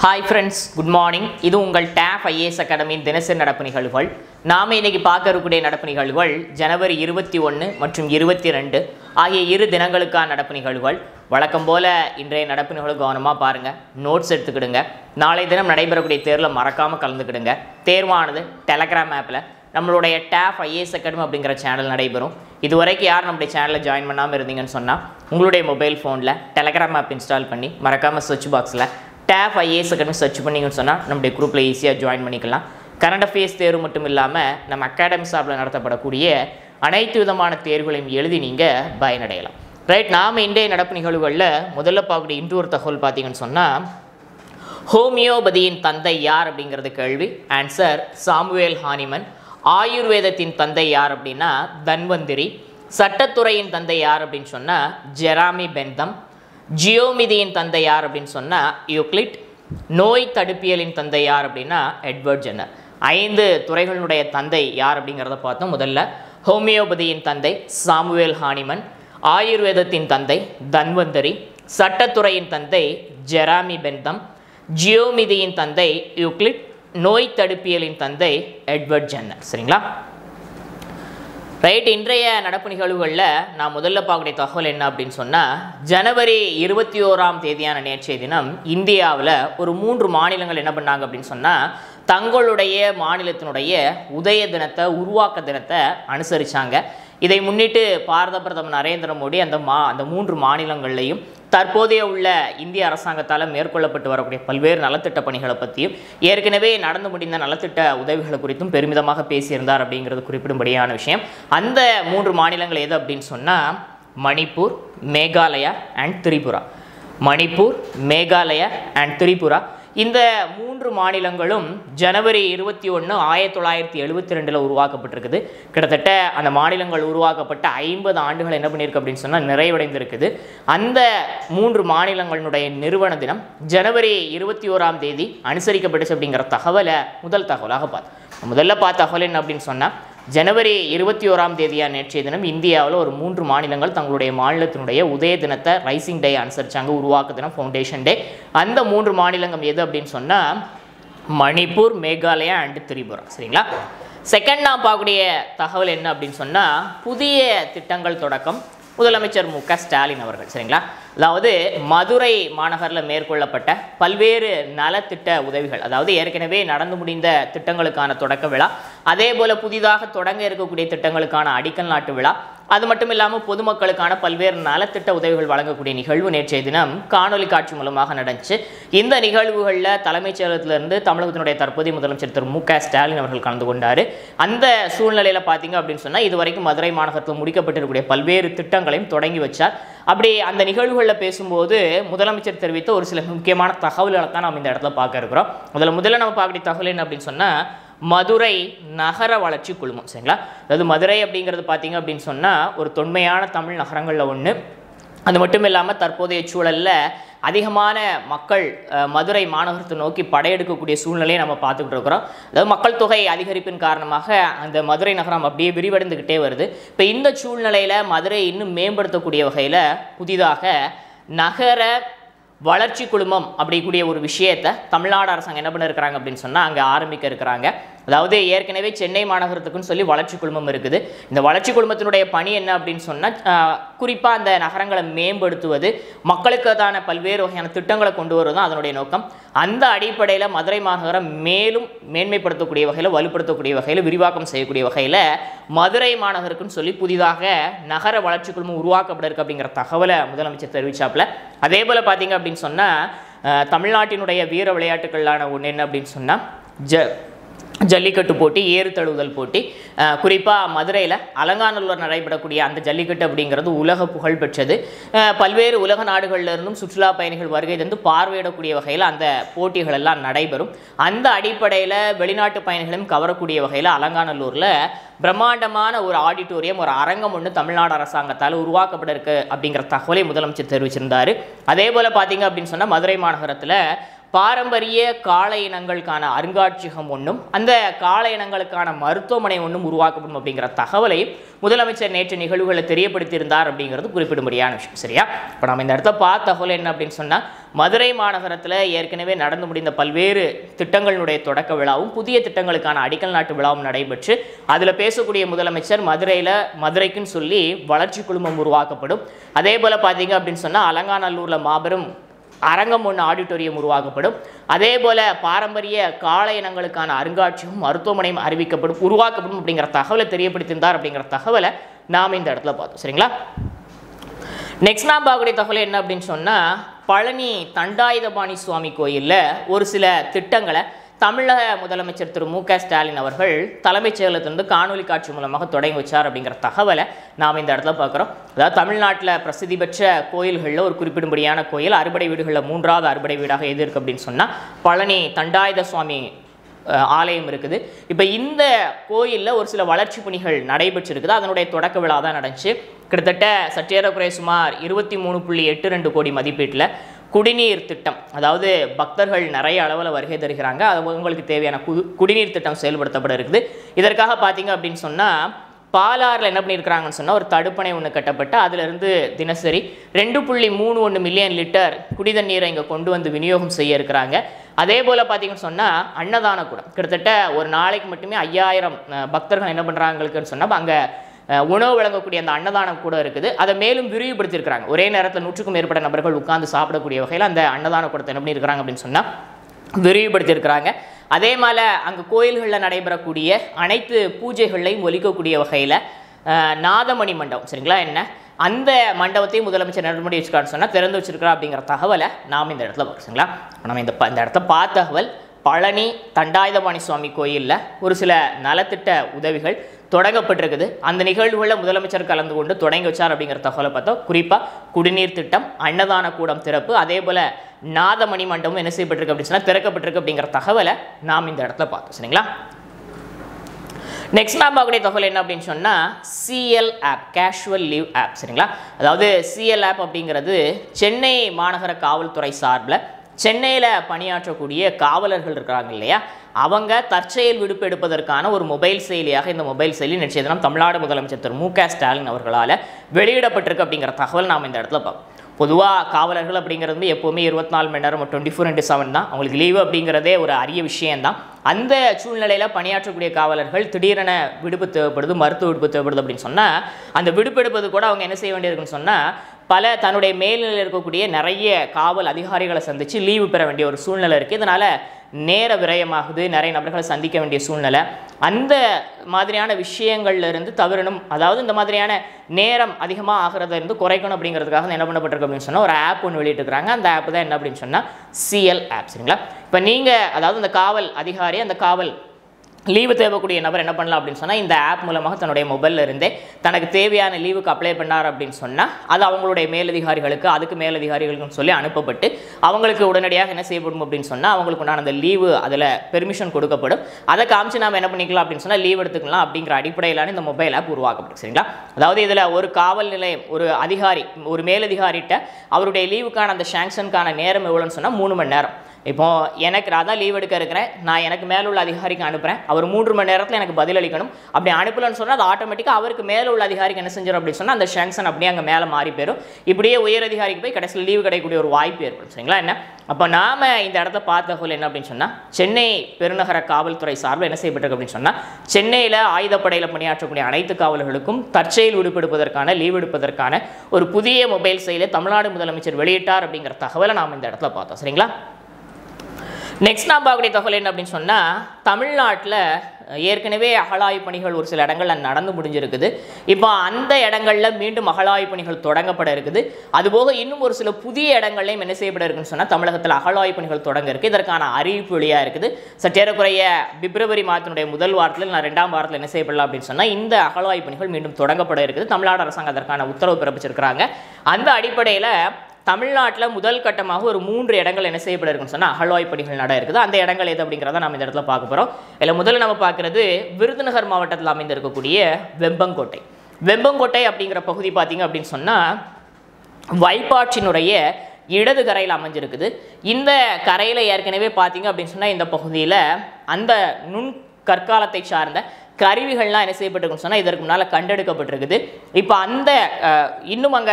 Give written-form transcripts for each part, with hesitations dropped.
Hi friends, good morning. இது உங்கள் TAF IAS Academy தினசரி நடப்பு நிகழ்வுகள். நாம இன்னைக்கு பார்க்க இருக்கக்கூடிய நடப்பு நிகழ்வுகள் ஜனவரி 21 மற்றும் 22 ஆகிய இரு தினங்களுக்கான நடப்பு நிகழ்வுகள். வழக்கம் போல இன்றைய நடப்பு நிகழ்வு கவனமா பாருங்க. நோட்ஸ் எடுத்துக்கிடுங்க. நாளை தினம் நடைபெறக்கூடிய தேர்வுல மறக்காம கலந்துக்கிடுங்க. தேர்வானது Telegram ஆப்ல நம்மளுடைய TAF IAS Academy அப்படிங்கற சேனல் நடைபெறும். இதுவரைக்கும் யார் நம்மளுடைய சேனலை ஜாயின் பண்ணாம இருந்தீங்கன்னு சொன்னா உங்களுடைய மொபைல் ஃபோன்ல Telegram ஆப் இன்ஸ்டால் பண்ணி மறக்காம சர்ச் பாக்ஸ்ல TAF IAS Academy search பண்ணீங்கன்னு சொன்னா நம்மளுடைய குரூப்ல ஈஸியா ஜாயின் பண்ணிக்கலாம். கரண்ட் அஃபேர்ஸ் தேர்வு மட்டும் இல்லாம நம்ம அகாடமி சார்பில் நடத்தப்படக்கூடிய அனைத்து விதமான தேர்வுகளையும் எழுதி நீங்க பயனடையலாம். ரைட், நாம இன்றைய நடப்பு நிகழ்வுகளில் முதல்ல பார்க்கக்கூடிய இன்னொரு தகவல் பார்த்தீங்கன்னு சொன்னா ஹோமியோபதியின் தந்தை யார் அப்படிங்கிறது கேள்வி. Answer Samuel Hahnemann. ஆயுர்வேதத்தின் தந்தை யார் அப்படின்னா தன்வந்திரி. சட்டத்துறையின் தந்தை யார் அப்படின்னு சொன்னா ஜெராமி பெந்தம். ஜியோமிதியின் தந்தை யார் அப்படின்னு சொன்னா யூக்ளிட். நோய் தடுப்பியலின் தந்தை யார் அப்படின்னா எட்வர்ட் ஜென்னர். 5 துறைகளுடைய தந்தை யார் அப்படிங்கிறத பார்த்தோம். முதல்ல ஹோமியோபதியின் தந்தை சாமுவேல் ஹானிமன், ஆயுர்வேதத்தின் தந்தை தன்வந்தரி, சட்டத்துறையின் தந்தை ஜெராமி பெந்தம், ஜியோமிதியின் தந்தை யூக்ளிட், நோய் தடுப்பியலின் தந்தை எட்வர்ட் ஜென்னர். சரிங்களா? ரைட், இன்றைய நடப்பு நிகழ்வுகளில் நான் முதல்ல பார்க்கக்கூடிய தகவல் என்ன அப்படின்னு சொன்னால் ஜனவரி 21ஆம் தேதியான நேற்றைய தினம் இந்தியாவில் ஒரு 3 மாநிலங்கள் என்ன பண்ணாங்க அப்படின்னு சொன்னால் தங்களுடைய மாநிலத்தினுடைய உதய தினத்தை உருவாக்க தினத்தை அனுசரித்தாங்க. இதை முன்னிட்டு பாரத பிரதமர் நரேந்திர மோடி அந்த 3 மாநிலங்கள்லையும் தற்போதைய உள்ள இந்திய அரசாங்கத்தால் மேற்கொள்ளப்பட்டு வரக்கூடிய பல்வேறு நலத்திட்ட பணிகளை பற்றியும் ஏற்கனவே நடந்து முடிந்த நலத்திட்ட உதவிகளை குறித்தும் பெருமிதமாக பேசியிருந்தார் அப்படிங்கிறது குறிப்பிடும்படியான விஷயம். அந்த 3 மாநிலங்கள் எது அப்படின்னு சொன்னால் மணிப்பூர், மேகாலயா அண்ட் திரிபுரா. மணிப்பூர், மேகாலயா அண்ட் திரிபுரா இந்த 3 மாநிலங்களும் ஜனவரி 21, 1972 உருவாக்கப்பட்டிருக்குது. கிட்டத்தட்ட அந்த மாநிலங்கள் உருவாக்கப்பட்ட 50 ஆண்டுகள் என்ன பண்ணியிருக்கு அப்படின்னு சொன்னால் நிறைவடைந்திருக்குது. அந்த 3 மாநிலங்களுடைய நிறுவன தினம் ஜனவரி 21ஆம் தேதி அனுசரிக்கப்பட்டுச்சு அப்படிங்கிற தகவலை முதல் தகவலாக பார்த்தோம். முதல்ல பார்த்த தகவல் என்ன அப்படின்னு சொன்னால் ஜனவரி 21ஆம் தேதியான நேற்றைய தினம் இந்தியாவில் ஒரு 3 மாநிலங்கள் தங்களுடைய மாநிலத்தினுடைய உதய தினத்தை ரைசிங் டே அனுசரிச்சாங்க, உருவாக்க தினம், ஃபவுண்டேஷன் டே. அந்த 3 மாநிலங்கள் எது அப்படின்னு சொன்னால் மணிப்பூர், மேகாலயா அண்ட் திரிபுரா. சரிங்களா? செகண்ட் நான் பார்க்கக்கூடிய தகவல் என்ன அப்படின்னு சொன்னால் புதிய திட்டங்கள் தொடக்கம் முதலமைச்சர் மு க ஸ்டாலின் அவர்கள். சரிங்களா? அதாவது மதுரை மாநகரில் மேற்கொள்ளப்பட்ட பல்வேறு நலத்திட்ட உதவிகள், அதாவது ஏற்கனவே நடந்து முடிந்த திட்டங்களுக்கான தொடக்க விழா, அதே போல் புதிதாக தொடங்க இருக்கக்கூடிய திட்டங்களுக்கான அடிக்கல் நாட்டு விழா, அது மட்டும் இல்லாமல் பொதுமக்களுக்கான பல்வேறு நலத்திட்ட உதவிகள் வழங்கக்கூடிய நிகழ்வு நேற்றைய தினம் காணொலி காட்சி மூலமாக நடந்துச்சு. இந்த நிகழ்வுகளில் தலைமைச் செயலகத்திலிருந்து தமிழகத்தினுடைய தற்போதைய முதலமைச்சர் திரு மு க ஸ்டாலின் அவர்கள் கலந்து கொண்டார். அந்த சூழ்நிலையில் பார்த்தீங்க அப்படின்னு சொன்னால் இதுவரைக்கும் மதுரை மாநகரத்தில் முடிக்கப்பட்டிருக்கக்கூடிய பல்வேறு திட்டங்களையும் தொடங்கி வச்சார். அப்படி அந்த நிகழ்வுகளில் பேசும்போது முதலமைச்சர் தெரிவித்த ஒரு சில முக்கியமான தகவல்களை தான் நம்ம இந்த இடத்துல பார்க்க இருக்கிறோம். முதல்ல நம்ம பார்க்கக்கூடிய தகவல் என்ன அப்படின்னு சொன்னால் மதுரை நகர வளர்ச்சி குழுமம். சரிங்களா? அதாவது மதுரை அப்படிங்கிறது பார்த்தீங்க அப்படின்னு சொன்னால் ஒரு தொன்மையான தமிழ் நகரங்களில் ஒன்று. அது மட்டும் இல்லாமல் தற்போதைய சூழலில் அதிகமான மக்கள் மதுரை மாநகரத்தை நோக்கி படையெடுக்கக்கூடிய சூழ்நிலையை நம்ம பார்த்துக்கிட்டு இருக்கிறோம். அதாவது மக்கள் தொகை அதிகரிப்பின் காரணமாக அந்த மதுரை நகரம் அப்படியே விரிவடைந்துக்கிட்டே வருது. இப்போ இந்த சூழ்நிலையில் மதுரை இன்னும் மேம்படுத்தக்கூடிய வகையில் புதிதாக நகர வளர்ச்சி குழுமம் அப்படிக்கூடிய ஒரு விஷயத்தை தமிழ்நாடு அரசாங்கம் என்ன பண்ண இருக்கிறாங்க அப்படின்னு சொன்னால் அங்கே ஆரம்பிக்க இருக்கிறாங்க. அதாவது ஏற்கனவே சென்னை மாநகரத்துக்குன்னு சொல்லி வளர்ச்சி குழுமம் இருக்குது. இந்த வளர்ச்சி குழுமத்தினுடைய பணி என்ன அப்படின்னு சொன்னால் குறிப்பாக அந்த நகரங்களை மேம்படுத்துவது, மக்களுக்கான பல்வேறு வகையான திட்டங்களை கொண்டு வருவது தான் அதனுடைய நோக்கம். அந்த அடிப்படையில் மதுரை மாநகரம் மேலும் மேன்மைப்படுத்தக்கூடிய வகையில், வலுப்படுத்தக்கூடிய வகையில், விரிவாக்கம் செய்யக்கூடிய வகையில் மதுரை மாநகருக்குன்னு சொல்லி புதிதாக நகர வளர்ச்சி குழுமம் உருவாக்கப்பட இருக்கு அப்படிங்கிற தகவலை முதலமைச்சர் தெரிவிச்சாப்புல. அதே போல் பார்த்தீங்க அப்படின்னு சொன்னால் தமிழ்நாட்டினுடைய வீர விளையாட்டுகளான ஒன்று என்ன அப்படின்னு சொன்னால் ஜல்லிக்கட்டு போட்டி, ஏறு தழுவுதல் போட்டி. குறிப்பாக மதுரையில் அலங்காநல்லூர் நடைபெறக்கூடிய அந்த ஜல்லிக்கட்டு அப்படிங்கிறது உலக புகழ் பெற்றது. பல்வேறு உலக நாடுகளிலிருந்தும் சுற்றுலா பயணிகள் வருகை தந்து பார்வையிடக்கூடிய வகையில் அந்த போட்டிகள் எல்லாம் நடைபெறும். அந்த அடிப்படையில் வெளிநாட்டு பயணிகளையும் கவரக்கூடிய வகையில் அலங்காநல்லூரில் பிரம்மாண்டமான ஒரு ஆடிட்டோரியம், ஒரு அரங்கம் ஒன்று தமிழ்நாடு அரசாங்கத்தால் உருவாக்கப்பட இருக்கு அப்படிங்கிற தகவலை முதலமைச்சர் தெரிவிச்சிருந்தார். அதே போல் பார்த்தீங்க அப்படின்னு சொன்னால் மதுரை மாநகரத்தில் பாரம்பரிய காளை இனங்களுக்கான அருங்காட்சியகம் ஒன்றும் அந்த காளை இனங்களுக்கான மருத்துவமனை ஒன்றும் உருவாக்கப்படும் அப்படிங்கிற தகவலை முதலமைச்சர் நேற்று நிகழ்வுகளை தெரியப்படுத்தியிருந்தார் அப்படிங்கிறது குறிப்பிடும்படியான விஷயம். சரியா? இப்போ நம்ம இந்த இடத்துல பார்த்த தகவல் என்ன அப்படின்னு சொன்னால் மதுரை மாநகரத்தில் ஏற்கனவே நடந்து முடிந்த பல்வேறு திட்டங்களுடைய தொடக்க விழாவும் புதிய திட்டங்களுக்கான அடிக்கல் நாட்டு விழாவும் நடைபெற்று அதில் பேசக்கூடிய முதலமைச்சர் மதுரைக்குன்னு சொல்லி வளர்ச்சி குழுமம் உருவாக்கப்படும். அதே போல் பார்த்தீங்க அப்படின்னு சொன்னால் அலங்காநல்லூரில் மாபெரும் அரங்கம் ஒன்று ஆடிட்டோரியம் உருவாக்கப்படும். அதே போல் பாரம்பரிய காளை இனங்களுக்கான அருங்காட்சியகம் மருத்துவமனையும் உருவாக்கப்படும் அப்படிங்கிற தகவலை தெரியப்படுத்தியிருந்தார். அப்படிங்கிற தகவலை நாம் இந்த இடத்துல பார்த்தோம். சரிங்களா? நெக்ஸ்ட் நாம் பார்க்கக்கூடிய தகவல் என்ன அப்படின்னு சொன்னால் பழனி தண்டாயுதபாணி சுவாமி கோயிலில் ஒரு சில திட்டங்களை தமிழக முதலமைச்சர் திரு மு க ஸ்டாலின் அவர்கள் தலைமைச் செயலகத்திலிருந்து காணொலி காட்சி மூலமாக தொடங்கி வச்சார் அப்படிங்கிற தகவலை நாம் இந்த இடத்துல பார்க்குறோம். அதாவது தமிழ்நாட்டில் பிரசித்தி பெற்ற கோயில்களில் ஒரு குறிப்பிடும்படியான கோயில் அறுபடை வீடுகளில் 3வது அறுபடை வீடாக எது இருக்குது அப்படின்னு சொன்னால் பழனி தண்டாயுத சுவாமி ஆலயம் இருக்குது. இப்போ இந்த கோயிலில் ஒரு சில வளர்ச்சி பணிகள் நடைபெற்றிருக்குது. அதனுடைய தொடக்க விழா தான் நடந்துச்சு. கிட்டத்தட்ட சற்றேறக்குறைய சுமார் 23.82 கோடி மதிப்பீட்டில் குடிநீர் திட்டம், அதாவது பக்தர்கள் நிறைய அளவில் வருகை தருகிறாங்க, அது உங்களுக்கு தேவையான குடிநீர் திட்டம் செயல்படுத்தப்பட இருக்குது. இதற்காக பார்த்தீங்க அப்படின்னு சொன்னால் பாலாறில் என்ன பண்ணியிருக்கிறாங்கன்னு சொன்னால் ஒரு தடுப்பணை ஒன்று கட்டப்பட்டு அதிலிருந்து தினசரி 2.31 மில்லியன் லிட்டர் குடி தண்ணீரை இங்கே கொண்டு வந்து விநியோகம் செய்ய இருக்கிறாங்க. அதே போல் பார்த்தீங்கன்னு சொன்னால் அன்னதான கூடம் கிட்டத்தட்ட ஒரு நாளைக்கு மட்டுமே 5000 பக்தர்கள் என்ன பண்ணுறாங்களுக்குன்னு சொன்னால் அங்கே உணவு வழங்கக்கூடிய அந்த அன்னதானம் கூட இருக்குது. அதை மேலும் விரிவுபடுத்தியிருக்கிறாங்க. ஒரே நேரத்தில் 100க்கும் மேற்பட்ட நபர்கள் உட்கார்ந்து சாப்பிடக்கூடிய வகையில் அந்த அன்னதான கூடத்தை என்ன பண்ணியிருக்கிறாங்க அப்படின்னு சொன்னால் விரிவுபடுத்தியிருக்கிறாங்க. அதே மாதிரி அங்கே கோயில்களில் நடைபெறக்கூடிய அனைத்து பூஜைகளையும் ஒலிக்கக்கூடிய வகையில் நாதமணி மண்டபம், சரிங்களா, என்ன அந்த மண்டபத்தையும் முதலமைச்சர் நடைமுறை வச்சுக்கான்னு சொன்னால் திறந்து வச்சிருக்கிறா அப்படிங்கிற தகவலை நாம் இந்த இடத்துல பார்க்குறீங்களா. நம்ம இந்த இடத்த பார்த்த தகவல் பழனி தண்டாயுதபாணி சுவாமி கோயிலில் ஒரு சில நலத்திட்ட உதவிகள் தொடங்கப்பட்டிருக்குது. அந்த நிகழ்வுகளில் முதலமைச்சர் கலந்து கொண்டு தொடங்கி வச்சார் அப்படிங்கிற தகவலை பார்த்தோம். குறிப்பாக குடிநீர் திட்டம், அன்னதான கூடம் திறப்பு, அதே போல் நாதமணி மண்டபம் என்ன செய்யப்பட்டிருக்கு அப்படின்னு சொன்னால் திறக்கப்பட்டிருக்கு அப்படிங்கிற தகவலை நாம் இந்த இடத்துல பார்த்தோம். சரிங்களா? நெக்ஸ்ட் நாம் பார்க்கக்கூடிய தகவல் என்ன அப்படின்னு சொன்னால் CL app, casual leave app. சரிங்களா? அதாவது சிஎல் ஆப் அப்படிங்கிறது சென்னை மாநகர காவல்துறை சார்பில் சென்னையில் பணியாற்றக்கூடிய காவலர்கள் இருக்கிறாங்க இல்லையா, அவங்க தற்செயல் விடுப்பு எடுப்பதற்கான ஒரு மொபைல் செயலியாக இந்த மொபைல் செயலி நேற்றைய தினம் தமிழ்நாடு முதலமைச்சர் திரு மு க ஸ்டாலின் அவர்களால் வெளியிடப்பட்டிருக்கு அப்படிங்கிற தகவல் நாம் இந்த இடத்துல பார்ப்போம். பொதுவாக காவலர்கள் அப்படிங்கிறது எப்போவுமே 24 மணி நேரம் 24/7 தான். அவங்களுக்கு லீவு அப்படிங்கிறதே ஒரு அரிய விஷயம்தான். அந்த சூழ்நிலையில் பணியாற்றக்கூடிய காவலர்கள் திடீரென விடுப்பு தேவைப்படுது, மருத்துவ விடுப்பு தேவைப்படுது அப்படின்னு சொன்னால் அந்த விடுப்பு எடுப்பது கூட அவங்க என்ன செய்ய வேண்டியிருக்குன்னு சொன்னால் தன்னுடைய மேல்நிலையில் இருக்கக்கூடிய நிறைய காவல் அதிகாரிகளை சந்தித்து லீவு பெற வேண்டிய ஒரு சூழ்நிலை இருக்குது. இதனால் நேர விரயமாகுது, நிறைய நபர்களை சந்திக்க வேண்டிய சூழ்நிலை. அந்த மாதிரியான விஷயங்கள்லேருந்து தவிரணும், அதாவது இந்த மாதிரியான நேரம் அதிகமாக ஆகிறத இருந்து குறைக்கணும் அப்படிங்கிறதுக்காக என்ன பண்ணப்பட்டிருக்கு அப்படின்னு சொன்னால் ஒரு ஆப் ஒன்று வெளியிட்டுருக்காங்க. அந்த ஆப் தான் என்ன அப்படின்னு சொன்னால் சிஎல் ஆப். சரிங்களா? இப்போ நீங்கள் அதாவது இந்த காவல் அதிகாரி, அந்த காவல் லீவு தேவைக்கூடிய நபர் என்ன பண்ணலாம் அப்படின்னு சொன்னால் இந்த ஆப் மூலமாக தன்னுடைய மொபைலில் இருந்தே தனக்கு தேவையான லீவுக்கு அப்ளை பண்ணார் அப்படின்னு சொன்னால் அது அவங்களுடைய மேலதிகாரிகளுக்கு அதுக்கு மேலதிகாரிகளுக்குன்னு சொல்லி அனுப்பப்பட்டு அவங்களுக்கு உடனடியாக என்ன செய்யப்படும் அப்படின்னு சொன்னால் அவங்களுக்கு உண்டான அந்த லீவு அதில் பெர்மிஷன் கொடுக்கப்படும். அதை காமிச்சு நாம் என்ன பண்ணிக்கலாம் அப்படின்னு சொன்னால் லீவ் எடுத்துக்கலாம் அப்படிங்கிற அடிப்படையிலான இந்த மொபைல் ஆப் உருவாக்கப்படும். சரிங்களா? அதாவது இதில் ஒரு காவல் நிலையம், ஒரு அதிகாரி, ஒரு மேலதிகாரிட்ட அவருடைய லீவுக்கான அந்த சாங்ஷனுக்கான நேரம் எவ்வளோன்னு சொன்னால் 3 மணி நேரம். இப்போது எனக்கு நான் தான் லீவ் எடுக்க இருக்கிறேன், நான் எனக்கு மேலே உள்ள அதிகாரிக்கு அனுப்புகிறேன், அவர் 3 மணி நேரத்தில் எனக்கு பதில் அளிக்கணும். அப்படி அனுப்பலன்னு சொன்னால் அது ஆட்டோமேட்டிக்காக அவருக்கு மேலே உள்ள அதிகாரிக்கு என்ன செஞ்சிடும் அப்படின்னு சொன்னால் அந்த சாங்ஷன் அப்படியே அங்கே மேலே மாறி போயிடும். இப்படியே உயர் அதிகாரிக்கு போய் கடைசியில் லீவு கிடைக்கக்கூடிய ஒரு வாய்ப்பு ஏற்படும். சரிங்களா? என்ன அப்போ நாம் இந்த இடத்த பார்த்த தகவல் என்ன அப்படின்னு சொன்னால் சென்னை பெருநகர காவல்துறை சார்பில் என்ன செய்யப்பட்டிருக்கு அப்படின்னு சொன்னால் சென்னையில் ஆயுதப்படையில் பணியாற்றக்கூடிய அனைத்து காவலர்களுக்கும் தற்செயல் விடுப்பெடுப்பதற்கான லீவ் எடுப்பதற்கான ஒரு புதிய மொபைல் செயலை தமிழ்நாடு முதலமைச்சர் வெளியிட்டார் அப்படிங்கிற தகவலை நாம் இந்த இடத்துல பார்த்தோம். சரிங்களா? நெக்ஸ்ட் நான் பார்க்கக்கூடிய தகவல் என்ன அப்படின்னு சொன்னால் தமிழ்நாட்டில் ஏற்கனவே அகழாய்வு பணிகள் ஒரு சில இடங்களில் நடந்து முடிஞ்சிருக்குது. இப்போ அந்த இடங்களில் மீண்டும் அகழாய்வு பணிகள் தொடங்கப்பட இருக்குது. அதுபோக இன்னும் ஒரு சில புதிய இடங்கள்லையும் என்ன செய்யப்பட இருக்குன்னு சொன்னால் தமிழகத்தில் அகழாய்வு பணிகள் தொடங்க இருக்குது. இதற்கான அறிவிப்பு வெளியாக இருக்குது. சற்றேறக்குறைய பிப்ரவரி மாதத்தினுடைய முதல் வாரத்தில் நான் 2ஆம் வாரத்தில் என்ன செய்யப்படலாம் அப்படின்னு சொன்னால் இந்த அகழாய்வு பணிகள் மீண்டும் தொடங்கப்பட இருக்குது. தமிழ்நாடு அரசாங்கம் அதற்கான உத்தரவு பிறப்பிச்சிருக்கிறாங்க. அந்த அடிப்படையில் தமிழ்நாட்டில் முதல் கட்டமாக ஒரு 3 இடங்கள் என்ன செய்யப்பட இருக்குன்னு சொன்னால் அகழாய்வு பணிகள் நட இருக்குது. அந்த இடங்கள் எது அப்படிங்கிறத நம்ம இந்த இடத்துல பார்க்க போகிறோம். இதில் முதல்ல நம்ம பார்க்குறது விருதுநகர் மாவட்டத்தில் அமைந்திருக்கக்கூடிய வெம்பங்கோட்டை. வெம்பங்கோட்டை அப்படிங்கிற பகுதி பார்த்திங்க அப்படின்னு சொன்னால் வைப்பாற்றினுடைய இடது கரையில் அமைஞ்சிருக்குது. இந்த கரையில் ஏற்கனவே பார்த்திங்க அப்படின்னு சொன்னால் இந்த பகுதியில் அந்த நுண் கற்காலத்தை சார்ந்த கருவிகள்லாம் என்ன செய்யப்பட்டிருக்குன்னு சொன்னால் இதற்கு முன்னால் கண்டெடுக்கப்பட்டிருக்குது. இப்போ அந்த இன்னும் அங்கே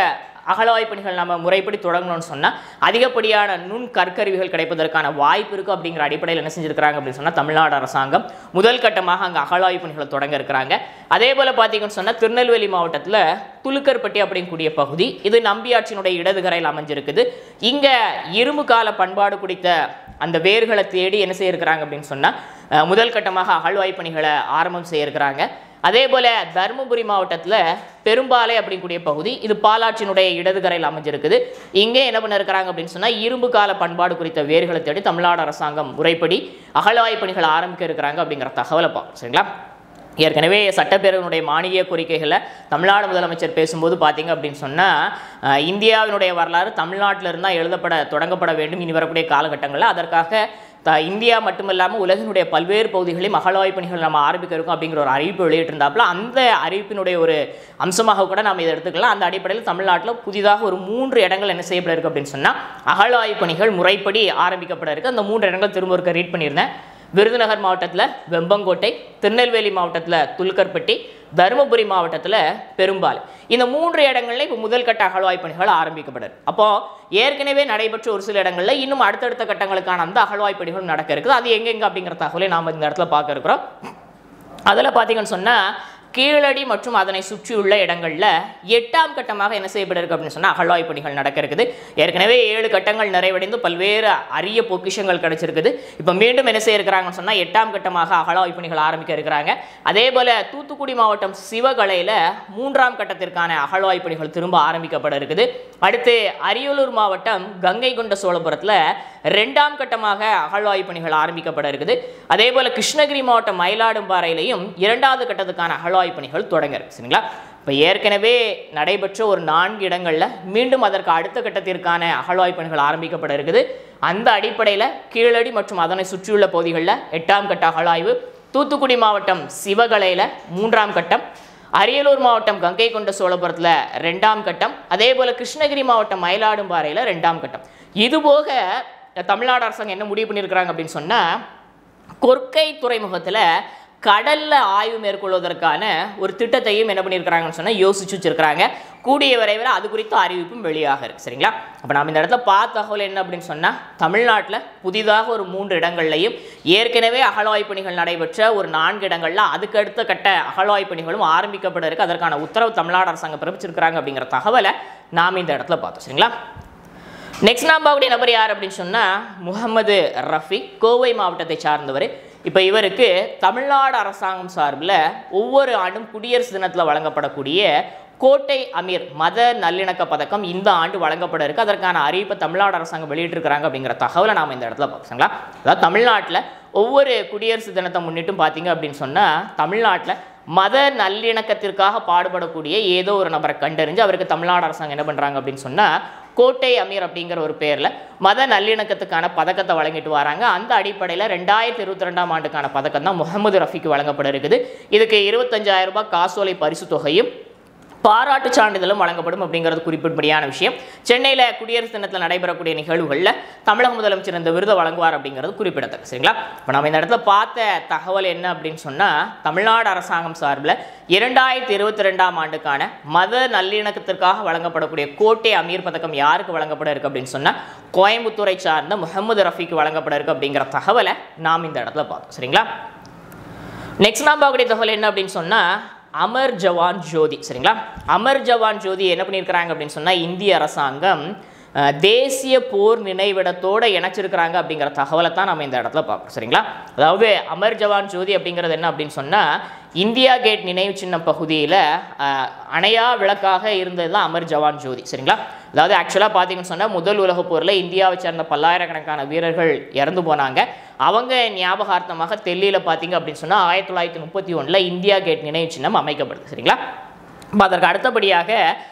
அகழாய்வு பணிகள் நம்ம முறைப்படி தொடங்கணும்னு சொன்னால் அதிகப்படியான நுண் கற்கருவிகள் கிடைப்பதற்கான வாய்ப்பு இருக்குது அப்படிங்கிற அடிப்படையில் என்ன செஞ்சுருக்கிறாங்க அப்படின்னு சொன்னால் தமிழ்நாடு அரசாங்கம் முதல் கட்டமாக அங்கே அகழாய்வு பணிகளை தொடங்க இருக்கிறாங்க. அதே போல் பார்த்தீங்கன்னு சொன்னால் திருநெல்வேலி மாவட்டத்தில் துலுக்கர்பட்டி அப்படிங்கக்கூடிய பகுதி இது நம்பியாற்றினுடைய இடதுகரையில் அமைஞ்சிருக்குது. இங்கே இரும்பு கால பண்பாடு குறித்த அந்த வேர்களை தேடி என்ன செய்யிருக்கிறாங்க அப்படின்னு சொன்னால் முதல் கட்டமாக அகழ்வாய்வு பணிகளை ஆரம்பம் செய்யிருக்கிறாங்க. அதே போல் தருமபுரி மாவட்டத்தில் பெரும்பாலை அப்படிங்கக்கூடிய பகுதி இது பாலாற்றினுடைய இடதுகரையில் அமைஞ்சிருக்குது. இங்கே என்ன பண்ணிருக்கிறாங்க அப்படின்னு சொன்னால் இரும்பு கால பண்பாடு குறித்த வேர்களை தேடி தமிழ்நாடு அரசாங்கம் முறைப்படி அகழ்வாய்வு பணிகளை ஆரம்பிக்க இருக்கிறாங்க அப்படிங்கிற தகவலை பார்ப்போம். சரிங்களா? ஏற்கனவே சட்டப்பேரவையினுடைய மானிய கோரிக்கைகளை தமிழ்நாடு முதலமைச்சர் பேசும்போது பார்த்தீங்க அப்படின்னு சொன்னால் இந்தியாவினுடைய வரலாறு தமிழ்நாட்டில் இருந்தால் தொடங்கப்பட வேண்டும் இனி வரக்கூடிய காலகட்டங்களில். அதற்காக இந்தியா மட்டுமில்லாமல் உலகினுடைய பல்வேறு பகுதிகளையும் அகழாய்வு பணிகள் நம்ம ஆரம்பிக்க இருக்கோம் அப்படிங்கிற ஒரு அறிவிப்பு வெளியிட்டிருந்தாப்புல அந்த அறிவிப்பினுடைய ஒரு அம்சமாக கூட நம்ம இதை எடுத்துக்கலாம். அந்த அடிப்படையில் தமிழ்நாட்டில் புதிதாக ஒரு 3 இடங்கள் என்ன செய்யப்பட இருக்குது அப்படின்னு சொன்னால் அகழாய்வு பணிகள் முறைப்படி ஆரம்பிக்கப்பட இருக்குது. அந்த 3 இடங்கள் திரும்ப ஒரு ரீட் பண்ணியிருந்தேன். விருதுநகர் மாவட்டத்தில் வெம்பங்கோட்டை, திருநெல்வேலி மாவட்டத்தில் துலுக்கர்பட்டி, தருமபுரி மாவட்டத்தில் பெரும்பாலை. இந்த 3 இடங்களில் இப்போ முதல் கட்ட அகழ்வாய்வு பணிகள் ஆரம்பிக்கப்படுது. அப்போ ஏற்கனவே நடைபெற்ற ஒரு சில இடங்களில் இன்னும் அடுத்தடுத்த கட்டங்களுக்கான அந்த அகழ்வாய்வு பணிகள் நடக்க இருக்குது. அது எங்கெங்க அப்படிங்கிற தகவலை நாம் இந்த இடத்துல பார்க்க இருக்கிறோம். அதில் பார்த்தீங்கன்னு சொன்னால் கீழடி மற்றும் அதனை சுற்றியுள்ள இடங்களில் 8ஆம் கட்டமாக என்ன செய்யப்பட இருக்கு அப்படின்னு சொன்னால் அகழ்வாய்வு பணிகள் நடக்க இருக்குது. ஏற்கனவே 7 கட்டங்கள் நிறைவடைந்து பல்வேறு அரிய பொக்கிஷங்கள் கிடைச்சிருக்குது. இப்போ மீண்டும் என்ன செய்யிருக்கிறாங்கன்னு சொன்னால் 8ஆம் கட்டமாக அகழ்வாய்வு பணிகள் ஆரம்பிக்க இருக்கிறாங்க. அதே போல் தூத்துக்குடி மாவட்டம் சிவகலையில் 3ஆம் கட்டத்திற்கான அகழ்வாய்வு பணிகள் திரும்ப ஆரம்பிக்கப்பட இருக்குது. அடுத்து அரியலூர் மாவட்டம் கங்கை கொண்ட சோழபுரத்தில் 2ஆம் கட்டமாக அகழ்வாய்வு பணிகள் ஆரம்பிக்கப்பட இருக்குது. அதே போல் கிருஷ்ணகிரி மாவட்டம் மயிலாடும்பாறையிலையும் 2வது கட்டத்துக்கான அகழ்வாய்வு பணிகள் தொடங்க இருக்கு. சரிங்களா? இப்போ ஏற்கனவே நடைபெற்ற ஒரு 4 இடங்களில் மீண்டும் அதற்கு அடுத்த கட்டத்திற்கான அகழ்வாய்வு பணிகள் ஆரம்பிக்கப்பட இருக்குது. அந்த அடிப்படையில் கீழடி மற்றும் அதனை சுற்றியுள்ள பகுதிகளில் 8ஆம் கட்ட அகழ்வாய்வு, தூத்துக்குடி மாவட்டம் சிவகலையில் 3ஆம் கட்டம், அரியலூர் மாவட்டம் கங்கை கொண்ட சோழபுரத்தில் 2ஆம் கட்டம், அதே போல் கிருஷ்ணகிரி மாவட்டம் மயிலாடும்பாறையில் 2ஆம் கட்டம். இதுபோக தமிழ்நாடு அரசாங்கம் என்ன முடிவு பண்ணியிருக்கிறாங்க அப்படின்னு சொன்னால் கொர்க்கை துறைமுகத்தில் கடலில் ஆய்வு மேற்கொள்வதற்கான ஒரு திட்டத்தையும் என்ன பண்ணியிருக்கிறாங்கன்னு சொன்னால் யோசிச்சு வச்சிருக்கிறாங்க. கூடிய விரைவில் அது குறித்த அறிவிப்பும் வெளியாக இருக்குது. சரிங்களா? அப்போ நம்ம இந்த இடத்துல பார்த்த தகவல் என்ன அப்படின்னு சொன்னால் தமிழ்நாட்டில் புதிதாக ஒரு 3 இடங்கள்லையும் ஏற்கனவே அகழ்வாய்வு பணிகள் நடைபெற்ற ஒரு 4 இடங்களில் அதுக்கு அடுத்த கட்ட அகழ்வாய்வு பணிகளும் ஆரம்பிக்கப்பட இருக்குது. அதற்கான உத்தரவு தமிழ்நாடு அரசாங்கம் பிறப்பிச்சிருக்கிறாங்க அப்படிங்கிற தகவலை நாம் இந்த இடத்துல பார்த்தோம். சரிங்களா? நெக்ஸ்ட் நாம் பார்க்கக்கூடிய நபர் யார் அப்படின்னு சொன்னால் முகமது ரஃபி, கோவை மாவட்டத்தை சார்ந்தவர். இப்போ இவருக்கு தமிழ்நாடு அரசாங்கம் சார்பில் ஒவ்வொரு ஆண்டும் குடியரசு தினத்தில் வழங்கப்படக்கூடிய கோட்டை அமீர் மத நல்லிணக்க பதக்கம் இந்த ஆண்டு வழங்கப்பட இருக்குது. அதற்கான அறிவிப்பை தமிழ்நாடு அரசாங்கம் வெளியிட்டிருக்கிறாங்க அப்படிங்கிற தகவலை நாம் இந்த இடத்துல பார்ப்போங்களா. அதாவது தமிழ்நாட்டில் ஒவ்வொரு குடியரசு தினத்தை முன்னிட்டும் பார்த்தீங்க அப்படின்னு சொன்னால் தமிழ்நாட்டில் மத நல்லிணக்கத்திற்காக பாடுபடக்கூடிய ஏதோ ஒரு நபரை கண்டறிஞ்சு அவருக்கு தமிழ்நாடு அரசாங்கம் என்ன பண்ணுறாங்க அப்படின்னு சொன்னால் கோட்டை அமீர் அப்படிங்கிற ஒரு பேரில் மத நல்லிணக்கத்துக்கான பதக்கத்தை வழங்கிட்டு வராங்க. அந்த அடிப்படையில் 2022ஆம் ஆண்டுக்கான பதக்கம் தான் முகமது ரஃபிக்கு வழங்கப்பட இருக்குது. இதுக்கு 25,000 ரூபாய் காசோலை பரிசு தொகையும் பாராட்டு சான்றிதழும் வழங்கப்படும் அப்படிங்கிறது குறிப்பிட்டபடியான விஷயம். சென்னையில் குடியரசு தினத்தில் நடைபெறக்கூடிய நிகழ்வுகளில் தமிழக முதலமைச்சர் இந்த விருதை வழங்குவார் அப்படிங்கிறது குறிப்பிடத்தக்க. சரிங்களா? இப்போ நம்ம இந்த இடத்துல பார்த்த தகவல் என்ன அப்படின்னு சொன்னால் தமிழ்நாடு அரசாங்கம் சார்பில் 2022ஆம் ஆண்டுக்கான மத நல்லிணக்கத்திற்காக வழங்கப்படக்கூடிய கோட்டை அமீர் பதக்கம் யாருக்கு வழங்கப்பட இருக்கு அப்படின்னு சொன்னால் கோயம்புத்தூரை சார்ந்த முகமது ரஃபிக்கு வழங்கப்பட இருக்கு அப்படிங்கிற தகவலை நாம் இந்த இடத்துல பார்த்தோம். சரிங்களா? நெக்ஸ்ட் நாம் பார்க்கக்கூடிய தகவல் என்ன அப்படின்னு சொன்னால் அமர் ஜவான் ஜோதி. சரிங்களா? அமர் ஜவான் ஜோதி என்ன பண்ணியிருக்கிறாங்க அப்படின்னு சொன்னால் இந்திய அரசாங்கம் தேசிய போர் நினைவிடத்தோடு இணைச்சிருக்கிறாங்க அப்படிங்கிற தகவலை தான் நம்ம இந்த இடத்துல பார்க்குறோம். சரிங்களா? அதாவது அமர் ஜவான் ஜோதி அப்படிங்கிறது என்ன அப்படின்னு சொன்னால் இந்தியா கேட் நினைவு சின்னம் பகுதியில் அணையா விளக்காக இருந்தது தான் அமர் ஜவான் ஜோதி. சரிங்களா? அதாவது ஆக்சுவலாக பார்த்தீங்கன்னு சொன்னால் முதல் உலகப் போரில் இந்தியாவை சேர்ந்த பல்லாயிரக்கணக்கான வீரர்கள் இறந்து போனாங்க. அவங்க ஞாபகார்த்தமாக டெல்லியில் பார்த்தீங்க அப்படின்னு சொன்னால் 1931 இந்தியா கேட் நினைவு சின்னம் அமைக்கப்படுது. சரிங்களா? இப்போ அதற்கு அடுத்தபடியாக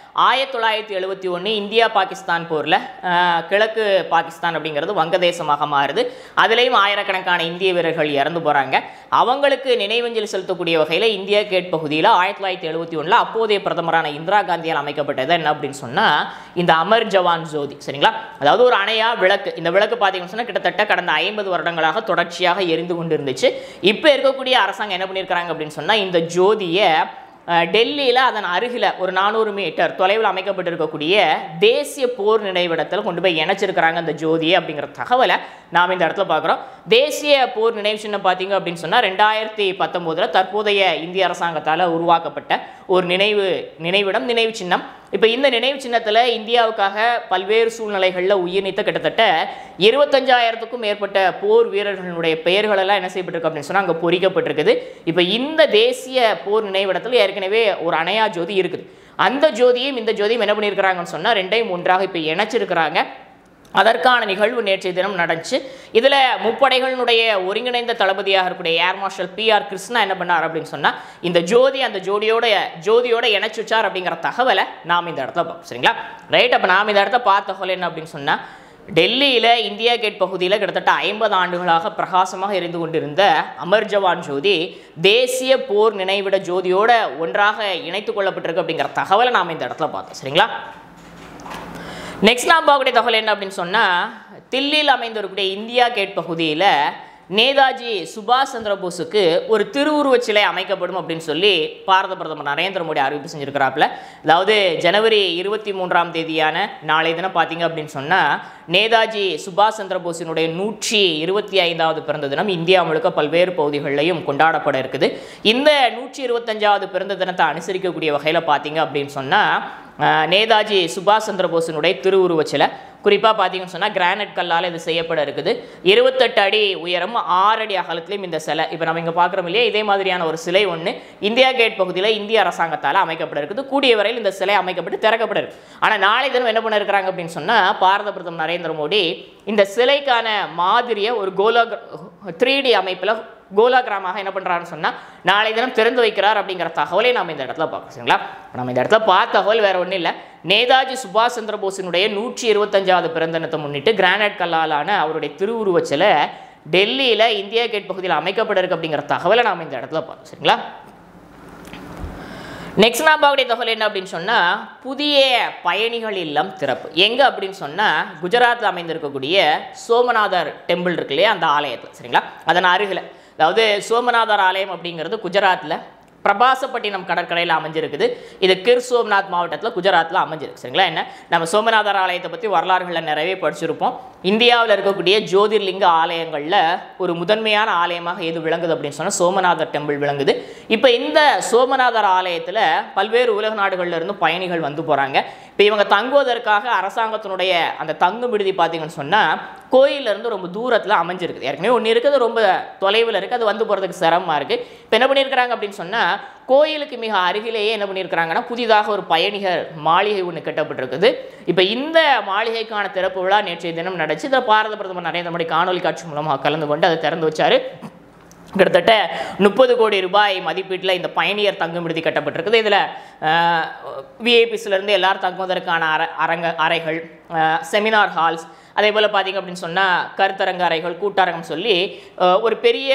1971 இந்தியா பாகிஸ்தான் போரில் கிழக்கு பாகிஸ்தான் அப்படிங்கிறது வங்கதேசமாக மாறுது. அதுலேயும் ஆயிரக்கணக்கான இந்திய வீரர்கள் இறந்து போகிறாங்க. அவங்களுக்கு நினைவஞ்சலி செலுத்தக்கூடிய வகையில் இந்தியா கேட் பகுதியில் 1971 அப்போதைய பிரதமரான இந்திரா காந்தியால் அமைக்கப்பட்டது என்ன அப்படின்னு சொன்னால் இந்த அமர் ஜவான் ஜோதி. சரிங்களா? அதாவது ஒரு அணையா விளக்கு. இந்த விளக்கு பார்த்தீங்கன்னு சொன்னால் கிட்டத்தட்ட கடந்த 50 வருடங்களாக தொடர்ச்சியாக எரிந்து கொண்டு இருந்துச்சு. இப்போ இருக்கக்கூடிய அரசாங்கம் என்ன பண்ணியிருக்கிறாங்க அப்படின்னு சொன்னால் இந்த ஜோதியை டெல்லியில் அதன் அருகில் ஒரு 400 மீட்டர் தொலைவில் அமைக்கப்பட்டிருக்கக்கூடிய தேசிய போர் நினைவிடத்தில் கொண்டு போய் இணைச்சிருக்கிறாங்க அந்த ஜோதியை அப்படிங்கிற தகவலை நாம் இந்த இடத்துல பார்க்குறோம். தேசிய போர் நினைவு சின்னம் பார்த்தீங்க அப்படின்னு சொன்னால் 2019 தற்போதைய இந்திய அரசாங்கத்தால் உருவாக்கப்பட்ட ஒரு நினைவிடம், நினைவு சின்னம். இப்போ இந்த நினைவு சின்னத்தில் இந்தியாவுக்காக பல்வேறு சூழ்நிலைகளில் உயிர் நீத்த கிட்டத்தட்ட 25,000க்கும் மேற்பட்ட போர் வீரர்களுடைய பெயர்களெல்லாம் என்ன செய்யப்பட்டிருக்கு அப்படின்னு சொன்னால் அங்கே பொறிக்கப்பட்டிருக்குது. இப்போ இந்த தேசிய போர் நினைவிடத்தில் ஏற்கனவே ஒரு அணையா ஜோதி இருக்குது. அந்த ஜோதியும் இந்த ஜோதியும் என்ன பண்ணியிருக்கிறாங்கன்னு சொன்னால் ரெண்டையும் ஒன்றாக இப்போ இணைச்சிருக்கிறாங்க. அதற்கான நிகழ்வு நேற்றைய தினம் நடந்துச்சு. இதில் முப்படைகளினுடைய ஒருங்கிணைந்த தளபதியாக இருக்கக்கூடிய ஏர் மார்ஷல் PR கிருஷ்ணா என்ன பண்ணார் அப்படின்னு சொன்னால் இந்த ஜோதி அந்த ஜோதியோட இணைச்சு வச்சார் அப்படிங்கிற தகவலை நாம் இந்த இடத்துல பார்ப்போம். சரிங்களா, ரைட். அப்போ நாம் இந்த இடத்த பார்த்த தகவல் என்ன அப்படின்னு சொன்னால் டெல்லியில் இந்தியா கேட் பகுதியில் கிட்டத்தட்ட 50 ஆண்டுகளாக பிரகாசமாக எரிந்து கொண்டிருந்த அமர் ஜவான் ஜோதி தேசிய போர் நினைவிட ஜோதியோட ஒன்றாக இணைத்து கொள்ளப்பட்டிருக்கு அப்படிங்கிற தகவலை நாம் இந்த இடத்துல பார்த்தோம். சரிங்களா, நெக்ஸ்ட் நாம் பார்க்கக்கூடிய தகவல் என்ன அப்படின்னு சொன்னால் தில்லியில் அமைந்திருக்கக்கூடிய இந்தியா கேட் பகுதியில் நேதாஜி சுபாஷ் சந்திர போஸுக்கு ஒரு திருவுருவச் சிலை அமைக்கப்படும் அப்படின்னு சொல்லி பாரத பிரதமர் நரேந்திர மோடி அறிவிப்பு செஞ்சுருக்கிறாப்புல. அதாவது ஜனவரி 23ஆம் தேதியான நாளை தினம் பார்த்தீங்க அப்படின்னு சொன்னால் நேதாஜி சுபாஷ் சந்திர போஸினுடைய 125வது பிறந்த தினம் இந்தியா முழுக்க பல்வேறு பகுதிகளிலையும் கொண்டாடப்பட இருக்குது. இந்த 125வது பிறந்த தினத்தை அனுசரிக்கக்கூடிய வகையில் பார்த்தீங்க அப்படின்னு சொன்னால் நேதாஜி சுபாஷ் சந்திர போஸினுடைய திருவுருவச் சிலை குறிப்பாக பார்த்தீங்கன்னு சொன்னால் கிரானைட் கல்லால் இது செய்யப்பட இருக்குது. 28 அடி உயரம் 6 அடி அகலத்திலையும் இந்த சிலை இப்போ நம்ம இங்கே பார்க்குறோம் இல்லையா, இதே மாதிரியான ஒரு சிலை ஒன்று இந்தியா கேட் பகுதியில் இந்திய அரசாங்கத்தால் அமைக்கப்பட இருக்குது. கூடிய வரையில் இந்த சிலை அமைக்கப்பட்டு திறக்கப்பட இருக்குது. ஆனால் நாளை தினம் என்ன பண்ண இருக்கிறாங்க அப்படின்னு சொன்னால் பாரத பிரதமர் நரேந்திர மோடி இந்த சிலைக்கான மாதிரியை ஒரு 3D அமைப்பில் கோலாகிராமாக என்ன பண்ணுறாருன்னு சொன்னால் நாளை தினம் திறந்து வைக்கிறார் அப்படிங்கிற தகவலை நம்ம இந்த இடத்துல பார்க்கணும். சரிங்களா, நம்ம இந்த இடத்துல பார்த்த தகவல் வேறு ஒன்றும் இல்லை. நேதாஜி சுபாஷ் சந்திர போஸினுடைய 125வது பிறந்த தினத்தை முன்னிட்டு கிரானைட் கல்லாலான அவருடைய திருவுருவச் சிலை டெல்லியில் இந்தியா கேட் பகுதியில் அமைக்கப்பட இருக்கு அப்படிங்கிற தகவலை நாம் இந்த இடத்துல பார்க்கணும். சரிங்களா, நெக்ஸ்ட் நாம் பார்க்கக்கூடிய தகவல் என்ன அப்படின்னு சொன்னால் புதிய பயணிகள் இல்லம் திறப்பு எங்கே அப்படின்னு சொன்னால் குஜராத்தில் அமைந்திருக்கக்கூடிய சோமநாதர் டெம்பிள் இருக்கு இல்லையா, அந்த ஆலயத்தில். சரிங்களா, அதன் அருகில், அதாவது சோமநாதர் ஆலயம் அப்படிங்கிறது குஜராத்தில் பிரபாசப்பட்டினம் கடற்கரையில் அமைஞ்சிருக்குது. இது கிர் சோம்நாத் மாவட்டத்தில் குஜராத்தில் அமைஞ்சிருக்கு. சரிங்களா, என்ன நம்ம சோமநாதர் ஆலயத்தை பற்றி வரலாறுகளில் நிறையவே படிச்சிருப்போம். இந்தியாவில் இருக்கக்கூடிய ஜோதிர்லிங்க ஆலயங்களில் ஒரு முதன்மையான ஆலயமாக எது விளங்குது அப்படின்னு சொன்னால் சோமநாதர் டெம்பிள் விளங்குது. இப்போ இந்த சோமநாதர் ஆலயத்தில் பல்வேறு உலக நாடுகளில் இருந்து பயணிகள் வந்து போகிறாங்க. இப்போ இவங்க தங்குவதற்காக அரசாங்கத்தினுடைய அந்த தங்கும் விடுதி பார்த்தீங்கன்னு சொன்னால் கோயிலிருந்து ரொம்ப தூரத்தில் அமைஞ்சிருக்குது. ஏற்கனவே ஒன்று இருக்குது, ரொம்ப தொலைவில் இருக்குது, அது வந்து போகிறதுக்கு சிரமமாக இருக்குது. இப்போ என்ன பண்ணியிருக்கிறாங்க அப்படின்னு சொன்னால் கோயிலுக்கு மிக அருகிலேயே என்ன பண்ணியிருக்கிறாங்கன்னா புதிதாக ஒரு பயணிகர் மாளிகை ஒன்று கட்டப்பட்டிருக்குது. இப்போ இந்த மாளிகைக்கான திறப்பு விழா நேற்றைய தினம் நடந்துச்சு. இதில் பாரத பிரதமர் நரேந்திர மோடி காணொலி காட்சி மூலமாக கலந்து கொண்டு அதை திறந்து வச்சார். கிட்டத்தட்ட 30 கோடி ரூபாய் மதிப்பீட்டில் இந்த பயணியர் தங்கும் விடுதி கட்டப்பட்டிருக்குது. இதில் விஐபிஸ்லேருந்து எல்லாரும் தங்குவதற்கான அறைகள், செமினார் ஹால்ஸ், அதே போல் பார்த்திங்க அப்படின்னு சொன்னால் கருத்தரங்க அறைகள், கூட்டரங்கம் சொல்லி ஒரு பெரிய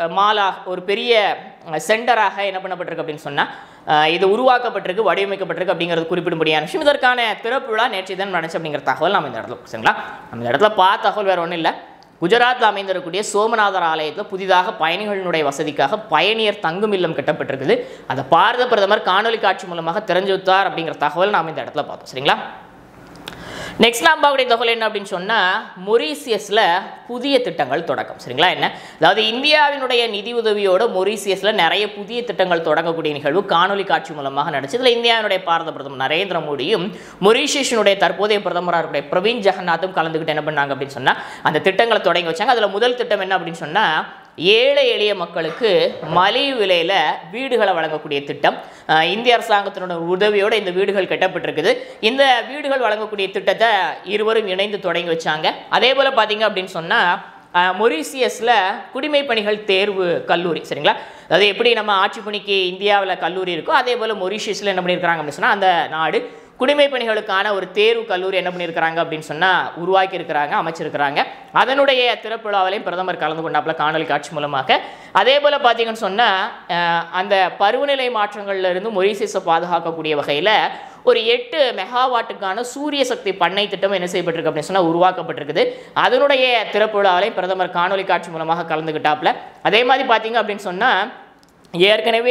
ஒரு பெரிய சென்டராக என்ன பண்ணப்பட்டிருக்கு அப்படின்னு சொன்னால் இது உருவாக்கப்பட்டிருக்கு, வடிவமைக்கப்பட்டிருக்கு அப்படிங்கிறது குறிப்பிடும்படியான விஷயம். இதற்கான திறப்பு விழா நேற்று தினம் நடந்துச்சு அப்படிங்கிற தகவல் நம்ம இந்த இடத்துல சரிங்களா. நம்ம இந்த இடத்துல பார்த்த தகவல் வேறு ஒன்றும் இல்லை. குஜராத்தில் அமைந்திருக்கக்கூடிய சோமநாதர் ஆலயத்தில் புதிதாக பயணிகளினுடைய வசதிக்காக பயணியர் தங்கும் இல்லம் கட்டப்பட்டிருக்குது. அதை பாரத பிரதமர் காணொலி காட்சி மூலமாக திறந்து வைத்தார் அப்படிங்கிற தகவல் நாம் இந்த இடத்துல பார்த்தோம். சரிங்களா, நெக்ஸ்ட் நாம் பார்க்கக்கூடிய தகவல் என்ன அப்படின்னு சொன்னால் மொரீசியஸில் புதிய திட்டங்கள் தொடக்கம். சரிங்களா, என்ன அதாவது இந்தியாவினுடைய நிதி உதவியோடு மொரீசியஸில் நிறைய புதிய திட்டங்கள் தொடங்கக்கூடிய நிகழ்வு காணொலி காட்சி மூலமாக நடந்துச்சு. இதில் இந்தியாவினுடைய பாரத பிரதமர் நரேந்திர மோடியும் மொரீஷியஸினுடைய தற்போதைய பிரதமராக இருக்கக்கூடிய பிரவீன் ஜெகநாத்தும் கலந்துக்கிட்டு என்ன பண்ணாங்க அப்படின்னு சொன்னால் அந்த திட்டங்களை தொடங்கி வச்சாங்க. அதில் முதல் திட்டம் என்ன அப்படின்னு சொன்னால் ஏழை எளிய மக்களுக்கு மலிவு விலையில் வீடுகளை வழங்கக்கூடிய திட்டம். இந்திய அரசாங்கத்தினுடைய உதவியோடு இந்த வீடுகள் கட்டப்பட்டிருக்குது. இந்த வீடுகள் வழங்கக்கூடிய திட்டத்தை இருவரும் இணைந்து தொடங்கி வச்சாங்க. அதே போல் பார்த்தீங்க அப்படின்னு சொன்னால் மொரீசியஸில் குடிமை பணிகள் தேர்வு கல்லூரி. சரிங்களா, அதாவது எப்படி நம்ம ஆட்சி பணிக்கு இந்தியாவில் கல்லூரி இருக்கோ அதே போல் மொரீஷியஸில் என்ன பண்ணியிருக்கிறாங்க அப்படின்னு சொன்னால் அந்த நாடு குடிமை பணிகளுக்கான ஒரு தேர்வு கல்லூரி என்ன பண்ணியிருக்கிறாங்க அப்படின்னு சொன்னால் உருவாக்கி இருக்கிறாங்க, அமைச்சிருக்கிறாங்க. அதனுடைய திறப்பு விழாவிலையும் பிரதமர் கலந்து கொண்டாப்புல காணொலி காட்சி மூலமாக. அதே போல் பார்த்தீங்கன்னு சொன்னால் அந்த பருவநிலை மாற்றங்கள்லேருந்து மொரீசியஸை பாதுகாக்கக்கூடிய வகையில் ஒரு 8 மெகாவாட்டுக்கான சூரிய சக்தி பண்ணை திட்டம் என்ன செய்யப்பட்டிருக்கு அப்படின்னு சொன்னால் உருவாக்கப்பட்டிருக்குது. அதனுடைய திறப்பு விழாவிலையும் பிரதமர் காணொலி காட்சி மூலமாக கலந்துக்கிட்டாப்புல. அதே மாதிரி பார்த்தீங்க அப்படின்னு சொன்னால் ஏற்கனவே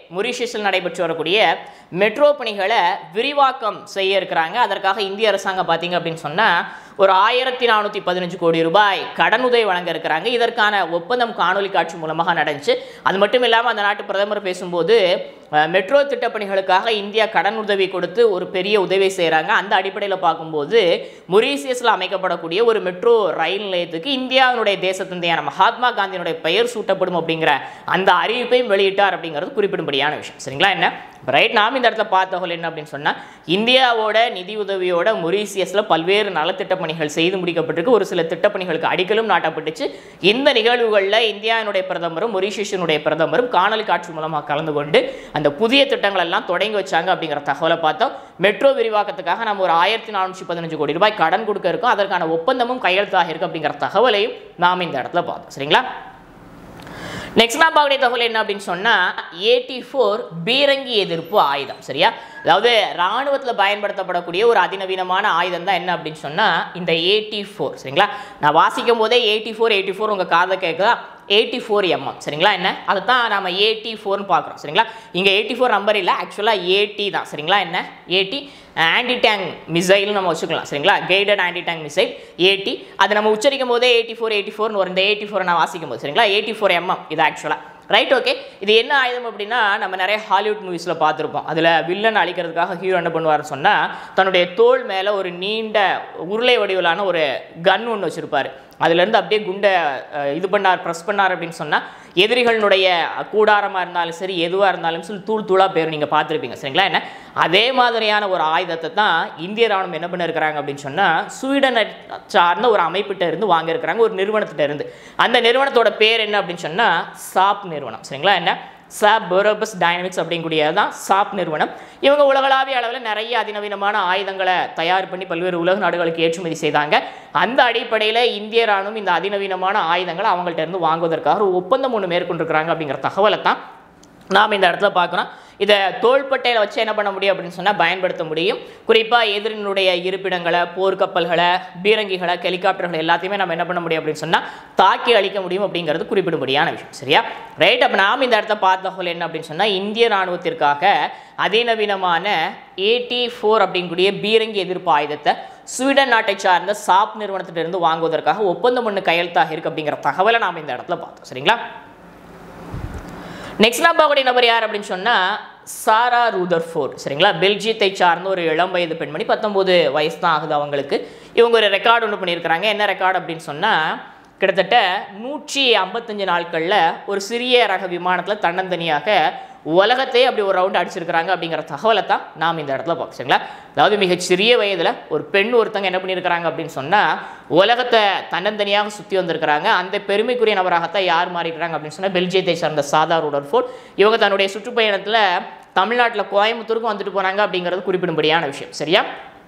மொரீஷியஸில் நடைபெற்று வரக்கூடிய மெட்ரோ பணிகளை விரிவாக்கம் செய்ய இருக்கிறாங்க. அதற்காக இந்திய அரசாங்கம் பார்த்தீங்க அப்படின்னு சொன்னால் ஒரு 1415 கோடி ரூபாய் கடனுதவி வழங்க இருக்கிறாங்க. இதற்கான ஒப்பந்தம் காணொலி காட்சி மூலமாக நடந்துச்சு. அது மட்டும் இல்லாமல் அந்த நாட்டு பிரதமர் பேசும்போது மெட்ரோ திட்டப்பணிகளுக்காக இந்தியா கடன் உதவி கொடுத்து ஒரு பெரிய உதவி செய்கிறாங்க. அந்த அடிப்படையில் பார்க்கும்போது மொரீஷியஸில் அமைக்கப்படக்கூடிய ஒரு மெட்ரோ ரயில் நிலையத்துக்கு இந்தியாவினுடைய தேசத்தந்தையான மகாத்மா காந்தியினுடைய பெயர் சூட்டப்படும் அப்படிங்கிற அந்த அறிவிப்பையும் வெளியிட்டார் அப்படிங்கிறது குறிப்பிடும்படியான விஷயம். சரிங்களா? என்ன ரைட், நாம் இந்த இடத்துல பார்த்தவர்கள் என்ன அப்படின்னு சொன்னால் இந்தியாவோட நிதி உதவியோட மொரீஷியஸில் பல்வேறு நலத்திட்ட பணிகள் செய்து முடிக்கப்பட்டிருக்கு. ஒரு சில திட்டப்பணிகளுக்கு அடிக்கலும் நாட்டப்பட்டுச்சு. இந்த நிகழ்வுகளில் இந்தியாவினுடைய பிரதமரும் மொரீஷியஸினுடைய பிரதமரும் காணொலி காட்சி மூலமாக கலந்து கொண்டு அந்த புதிய திட்டங்கள் எல்லாம் தொடங்கி வச்சாங்க அப்படிங்கிற தகவலை பார்த்தோம். மெட்ரோ விரிவாக்கத்துக்காக நம்ம ஒரு 1415 கோடி ரூபாய் கடன் கொடுக்க இருக்கோம். அதற்கான ஒப்பந்தமும் கையெழுத்தாக இருக்கு அப்படிங்கிற தகவலையும் நாம் இந்த இடத்துல பார்த்தோம். சரிங்களா? நெக்ஸ்ட் நான் பார்க்கக்கூடிய தகவல் என்ன அப்படின்னு சொன்னால் 84 பீரங்கி எதிர்ப்பு ஆயுதம். சரியா? அதாவது இராணுவத்தில் பயன்படுத்தப்படக்கூடிய ஒரு அதிநவீனமான ஆயுதம் தான் என்ன அப்படின்னு சொன்னால் இந்த 84. சரிங்களா? நான் வாசிக்கும் போதே 84 உங்கள் காதை கேட்குதா? 84 mm. சரிங்களா? என்ன அதை தான் நம்ம 84ன்னு பார்க்குறோம். சரிங்களா? இங்கே 84 நம்பர் இல்லை, ஆக்சுவலாக 80 தான். சரிங்களா? என்ன 80 ஆன்டி டேங்க் மிசைல்னு நம்ம வச்சுக்கலாம். சரிங்களா? Guided anti tank missile 80. அது நம்ம உச்சரிக்கும் போதே 84 ஒரு இந்த 84 நான் வாசிக்கும் போது. சரிங்களா? 84 mm இது ஆக்சுவலாக. Right, okay. இது என்ன ஆயுதம் அப்படின்னா நம்ம நிறைய ஹாலிவுட் மூவிஸில் பார்த்துருப்போம். அதில் வில்லன் அழிக்கிறதுக்காக ஹீரோ என்ன பண்ணுவார்னு சொன்னால் தன்னுடைய தோள் மேலே ஒரு நீண்ட உருளை வடிவிலான ஒரு கன் ஒன்று வச்சுருப்பார். அதுலேருந்து அப்படியே குண்டை இது பண்ணார், ப்ரெஸ் பண்ணார் அப்படின்னு சொன்னால் எதிரிகளினுடைய கூடாரமாக இருந்தாலும் சரி எதுவாக இருந்தாலும் சொல்லி தூள் தூளாக பேர் நீங்கள் பார்த்துருப்பீங்க. சரிங்களா? என்ன அதே மாதிரியான ஒரு ஆயுதத்தை தான் இந்திய ராணுவம் என்ன பண்ணியிருக்கிறாங்க அப்படின்னு சொன்னால் ஸ்வீடனை சார்ந்த ஒரு அமைப்பிட்ட இருந்து வாங்கியிருக்கிறாங்க, ஒரு நிறுவனத்திட்ட இருந்து. அந்த நிறுவனத்தோட பேர் என்ன அப்படின்னு சொன்னால் சாப் நிறுவனம். சரிங்களா? என்ன சாப் பரோபஸ் டைனமிக்ஸ் அப்படிங்கக்கூடியதான் சாப் நிறுவனம். இவங்க உலகளாவிய அளவில் நிறைய அதிநவீனமான ஆயுதங்களை தயார் பண்ணி பல்வேறு உலக நாடுகளுக்கு ஏற்றுமதி செய்தாங்க. அந்த அடிப்படையில் இந்திய ராணுவம் இந்த அதிநவீனமான ஆயுதங்களை அவங்கள்ட்ட இருந்து வாங்குவதற்காக ஒரு ஒப்பந்தம் ஒன்று மேற்கொண்டிருக்கிறாங்க அப்படிங்கிற தகவலை தான் நாம் இந்த இடத்துல பார்க்குறோம். இதை தோள்பட்டையில் வச்சு என்ன பண்ண முடியும் அப்படின்னு சொன்னால் பயன்படுத்த முடியும். குறிப்பாக எதிரினுடைய இருப்பிடங்களை, போர்க்கப்பல்களை, பீரங்கிகளை, ஹெலிகாப்டர்களை எல்லாத்தையுமே நம்ம என்ன பண்ண முடியும் அப்படின்னு சொன்னால் தாக்கி அழிக்க முடியும் அப்படிங்கிறது குறிப்பிடும்படியான விஷயம். சரியா? ரைட், அப்போ நாம் இந்த இடத்த பார்த்த என்ன அப்படின்னு சொன்னால் இந்திய ராணுவத்திற்காக அதிநவீனமான 84 அப்படிங்கக்கூடிய பீரங்கி எதிர்ப்பு ஆயுதத்தை ஸ்வீடன் நாட்டை சார்ந்த சாப் நிறுவனத்திலிருந்து வாங்குவதற்காக ஒப்பந்தம் ஒன்று கையெழுத்தாக இருக்குது அப்படிங்கிற தகவலை நாம் இந்த இடத்துல பார்த்தோம். சரிங்களா? நெக்ஸ்ட் நான் பார்க்கக்கூடிய நபர் யார் அப்படின்னு சொன்னால் சாரா ரூதர்ஃபோர்ட். சரிங்களா? பெல்ஜியத்தை சார்ந்த ஒரு இளம் வயது பெண்மணி, 19 வயசு தான் ஆகுது அவங்களுக்கு. இவங்க ஒரு ரெக்கார்டு ஒன்று பண்ணியிருக்கிறாங்க. என்ன ரெக்கார்டு அப்படின்னு சொன்னால் கிட்டத்தட்ட 155 நாட்களில் ஒரு சிறிய ரக விமானத்தில் தன்னந்தனியாக உலகத்தையே அப்படி ஒரு ரவுண்ட் அடிச்சிருக்கிறாங்க அப்படிங்கிற தகவலை தான் நாம் இந்த இடத்துல பார்க்க. சரிங்களா? அதாவது மிகச்சிறிய வயதில் ஒரு பெண் ஒருத்தங்க என்ன பண்ணியிருக்கிறாங்க அப்படின்னு சொன்னால் உலகத்தை தன்னந்தனியாக சுற்றி வந்திருக்கிறாங்க. அந்த பெருமைக்குரிய நபராகத்தான் யார் மாறிக்கிறாங்க அப்படின்னு சொன்னால் பெல்ஜியத்தை சார்ந்த சாரா ரூதர்ஃபோர்ட். இவங்க தன்னுடைய சுற்றுப்பயணத்தில் தமிழ்நாட்டில் கோயம்புத்தூருக்கும் வந்துட்டு போனாங்க அப்படிங்கிறது குறிப்பிடும்படியான விஷயம். சரியா?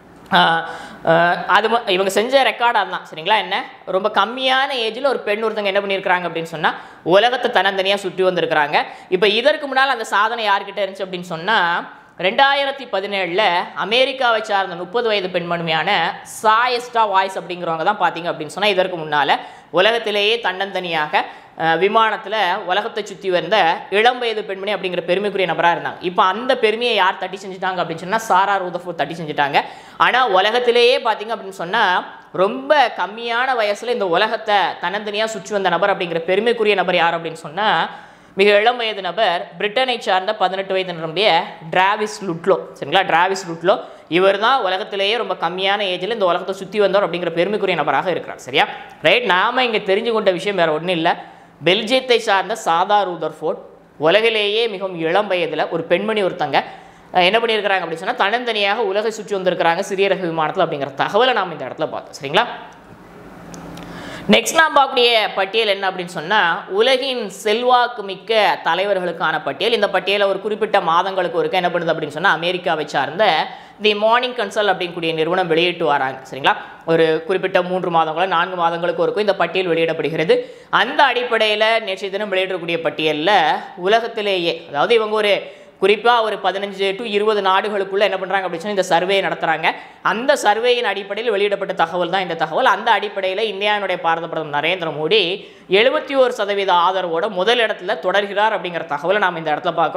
அது இவங்க செஞ்ச ரெக்கார்டு அதுதான். சரிங்களா? என்ன ரொம்ப கம்மியான ஏஜில் ஒரு பெண் ஒருத்தங்க என்ன பண்ணியிருக்கிறாங்க அப்படின்னு சொன்னால் உலகத்தை தன்னந்தனியாக சுற்றி வந்திருக்கிறாங்க. இப்போ இதற்கு முன்னால் அந்த சாதனை யார்கிட்ட இருந்துச்சு அப்படின்னு சொன்னால் 2017 அமெரிக்காவை சார்ந்த 30 வயது பெண்மணியான சாயஸ்டா வாய்ஸ் அப்படிங்கிறவங்க தான் பார்த்தீங்க அப்படின்னு சொன்னால் இதற்கு முன்னால் உலகத்திலேயே தன்னந்தனியாக விமானத்தில் உலகத்தை சுற்றி வந்த இளம் வயது பெண்மணி அப்படிங்கிற பெருமைக்குரிய நபராக இருந்தாங்க. இப்போ அந்த பெருமையை யார் தட்டி செஞ்சுட்டாங்க அப்படின்னு சொன்னால் சாரா ரூதர்ஃபோர்ட் தட்டி செஞ்சுட்டாங்க. ஆனால் உலகத்திலேயே பார்த்தீங்க அப்படின்னு சொன்னால் ரொம்ப கம்மியான வயசில் இந்த உலகத்தை தன்னந்தனியாக சுற்றி வந்த நபர் அப்படிங்கிற பெருமைக்குரிய நபர் யார் அப்படின்னு சொன்னால் மிக இளம் வயது நபர் பிரிட்டனை சார்ந்த 18 வயது நிரம்பிய டிராவிஸ் லுட்லோ. சரிங்களா? டிராவிஸ் லுட்லோ இவர் தான் உலகத்திலேயே ரொம்ப கம்மியான ஏஜில் இந்த உலகத்தை சுற்றி வந்தவர் அப்படிங்கிற பெருமைக்குரிய நபராக இருக்கிறார். சரியா? ரைட், நாம் இங்கே தெரிஞ்சு கொண்ட விஷயம் வேறு ஒன்றும் இல்லை. பெல்ஜியத்தை சார்ந்த சாரா ரூதர்ஃபோர்ட் உலகிலேயே மிகவும் இளம் வயதில் ஒரு பெண்மணி ஒருத்தங்க என்ன பண்ணியிருக்கிறாங்க அப்படின்னு சொன்னால் தன்னந்தனியாக உலகை சுற்றி வந்திருக்கிறாங்க சிறிய ரக விமானத்தில் அப்படிங்கிற தகவலை நாம் இந்த இடத்துல பார்த்தோம். சரிங்களா? நெக்ஸ்ட் நாம் பார்க்கக்கூடிய பட்டியல் என்ன அப்படின்னு சொன்னால் உலகின் செல்வாக்கு மிக்க தலைவர்களுக்கான பட்டியல். இந்த பட்டியலை ஒரு குறிப்பிட்ட மாதங்களுக்கு ஒருக்க என்ன பண்ணுது அப்படின்னு சொன்னால் அமெரிக்காவை சார்ந்த தி மார்னிங் கன்சல் அப்படிங்கக்கூடிய நிறுவனம் வெளியிட்டு வராங்க. சரிங்களா? ஒரு குறிப்பிட்ட 3 மாதங்களோ 4 மாதங்களுக்கு ஒருக்கும் இந்த பட்டியல் வெளியிடப்படுகிறது. அந்த அடிப்படையில் நேற்றைய தினம் வெளியிடக்கூடிய பட்டியலில் உலகத்திலேயே அதாவது இவங்க ஒரு குறிப்பாக ஒரு 15 to 20 நாடுகளுக்குள்ளே என்ன பண்ணுறாங்க அப்படின்னு சொன்னால் இந்த சர்வே நடத்துகிறாங்க. அந்த சர்வேயின் அடிப்படையில் வெளியிடப்பட்ட தகவல் தான் இந்த தகவல். அந்த அடிப்படையில் இந்தியாவினுடைய பாரத பிரதமர் நரேந்திர மோடி 71% ஆதரவோட முதல் இடத்துல தொடர்கிறார் அப்படிங்கிற தகவலை நாம் இந்த இடத்துல பார்க்குறோம்.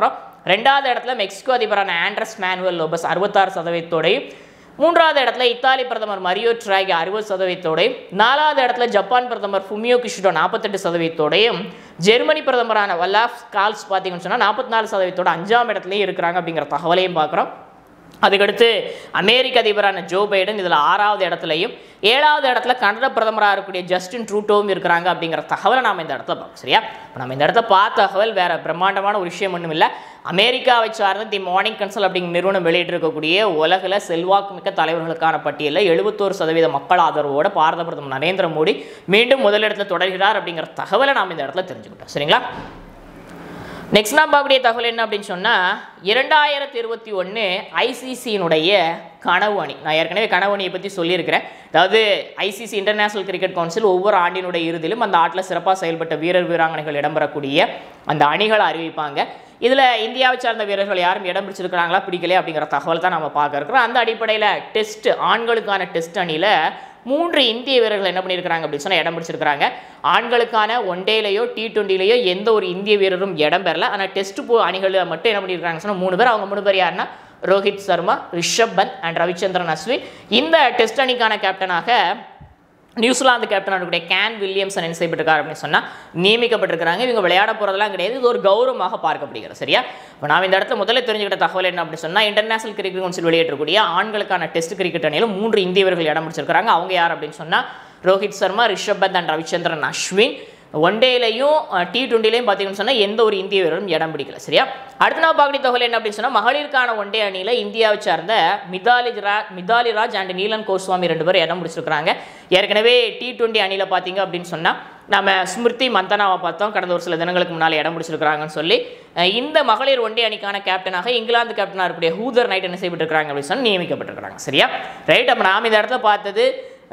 ரெண்டாவது இடத்துல மெக்சிகோ அதிபரான ஆண்ட்ரஸ் மேனுவல் லோபஸ் 66%, மூன்றாவது இடத்துல இத்தாலி பிரதமர் மரியோ ட்ராகி 60%, நாலாவது இடத்துல ஜப்பான் பிரதமர் ஃபுமியோ கிஷிடோ 48%, ஜெர்மனி பிரதமரான வல்லாஃப் கால்ஸ் பார்த்தீங்கன்னு சொன்னால் 44%, 5ஆம் இடத்துலையும் இருக்கிறாங்க அப்படிங்கிற தகவலையும் பார்க்குறோம். அதுக்கடுத்து அமெரிக்க அதிபரான ஜோ பைடன் இதில் 6வது இடத்துலையும், 7வது இடத்துல கனடா பிரதமராக இருக்கக்கூடிய ஜஸ்டின் ட்ரூடோவும் இருக்கிறாங்க அப்படிங்கிற தகவலை நாம் இந்த இடத்துல பார்ப்போம். சரியா, இப்போ நம்ம இந்த இடத்துல பார்த்த தகவல் வேறு பிரம்மாண்டமான ஒரு விஷயம் ஒன்றும் இல்லை. அமெரிக்காவை சார்ந்த தி மார்னிங் கன்சல் அப்படிங்கிற நிறுவனம் வெளியிட்டிருக்கக்கூடிய உலகில் செல்வாக்கு மிக்க தலைவர்களுக்கான பட்டியலில் 71% மக்கள் ஆதரவோடு பாரத பிரதமர் நரேந்திர மோடி மீண்டும் முதலிடத்தில் தொடர்கிறார் அப்படிங்கிற தகவலை நாம் இந்த இடத்துல தெரிஞ்சுக்கிட்டோம். சரிங்களா, நெக்ஸ்ட் நான் பார்க்கக்கூடிய தகவல் என்ன அப்படின்னு சொன்னால் 2021 ஐசிசியினுடைய கனவு அணி. நான் ஏற்கனவே கனவு அணியை பற்றி சொல்லியிருக்கிறேன். அதாவது ஐசிசி இன்டர்நேஷனல் கிரிக்கெட் கவுன்சில் ஒவ்வொரு ஆண்டினுடைய இறுதியிலும் அந்த ஆட்டில் சிறப்பாக செயல்பட்ட வீரர் வீராங்கனைகள் இடம்பெறக்கூடிய அந்த அணிகளை அறிவிப்பாங்க. இதில் இந்தியாவை சார்ந்த வீரர்கள் யாரும் இடம் பிடிச்சிருக்கிறாங்களா பிடிக்கலையா அப்படிங்கிற தகவல் தான் நம்ம பார்க்க இருக்கிறோம். அந்த அடிப்படையில் டெஸ்ட் ஆண்களுக்கான டெஸ்ட் அணியில் 3 இந்திய வீரர்கள் என்ன பண்ணியிருக்கிறாங்க அப்படின்னு சொன்னால் இடம் பிடிச்சிருக்கிறாங்க. ஆண்களுக்கான ஒன்டேலையோ T20லையோ எந்த ஒரு இந்திய வீரரும் இடம் பெறல. ஆனால் டெஸ்ட் அணிகளில் மட்டும் என்ன பண்ணியிருக்காங்க சொன்னால் 3 பேர். அவங்க 3 பேர் யாருன்னா ரோஹித் சர்மா, ரிஷப் பந்த் அண்ட் ரவிச்சந்திரன் அஸ்வின். இந்த டெஸ்ட் அணிக்கான கேப்டனாக நியூசிலாந்து கேப்டனாக இருக்கக்கூடிய கேன் வில்லியம்சன் என்ன செய்யப்பட்டிருக்காரு அப்படின்னு சொன்னால் நியமிக்கப்பட்டிருக்கிறாங்க. இவங்க விளையாட போகிறதெல்லாம் கிடையாது, இது ஒரு கௌரவமாக பார்க்கப்படுகிறது. சரியா, இப்போ நாம் இந்த இடத்துல முதல்ல தெரிஞ்சுக்கிட்ட தகவல் என்ன அப்படின்னு சொன்னால் இன்டர்நேஷனல் கிரிக்கெட் கவுன்சில் வெளியிட்டிருக்கக்கூடிய ஆண்களுக்கான டெஸ்ட் கிரிக்கெட் அணியில் 3 இந்திய வீரர்கள் இடம் பிடிச்சிருக்கிறாங்க. அவங்க யார் அப்படின்னு சொன்னால் ரோஹித் சர்மா, ரிஷப் பந்த் அண்ட் ரவிச்சந்திரன் அஸ்வின். ஒன்டேலையும் T20லையும் பார்த்தீங்கன்னு சொன்னால் எந்த ஒரு இந்திய வீரரும் இடம் பிடிக்கல. சரியா, அடுத்த நான் பார்க்கக்கூடிய தகவல் என்ன அப்படின்னு சொன்னால் மகளிருக்கான ஒன்டே அணியில் இந்தியாவை சார்ந்த மிதாலி ராஜ் அண்ட் நீலன் கோஸ்வாமி 2 பேர் இடம் பிடிச்சிருக்கிறாங்க. ஏற்கனவே T20 அணியில் பார்த்தீங்க அப்படின்னு சொன்னால் நம்ம ஸ்மிருதி மந்தனாவை பார்த்தோம், கடந்த ஒரு சில தினங்களுக்கு முன்னால் இடம் பிடிச்சிருக்கிறாங்கன்னு சொல்லி. இந்த மகளிர் ஒன்டே அணிக்கான கேப்டனாக இங்கிலாந்து கேப்டனாக இருக்கக்கூடிய ஹூதர் நைட் என்ன செய்யப்பட்டிருக்கிறாங்க அப்படின்னு சொன்னால் நியமிக்கப்பட்டிருக்கிறாங்க. சரியா, ரைட். அப்போ நாம் இந்த இடத்துல பார்த்தது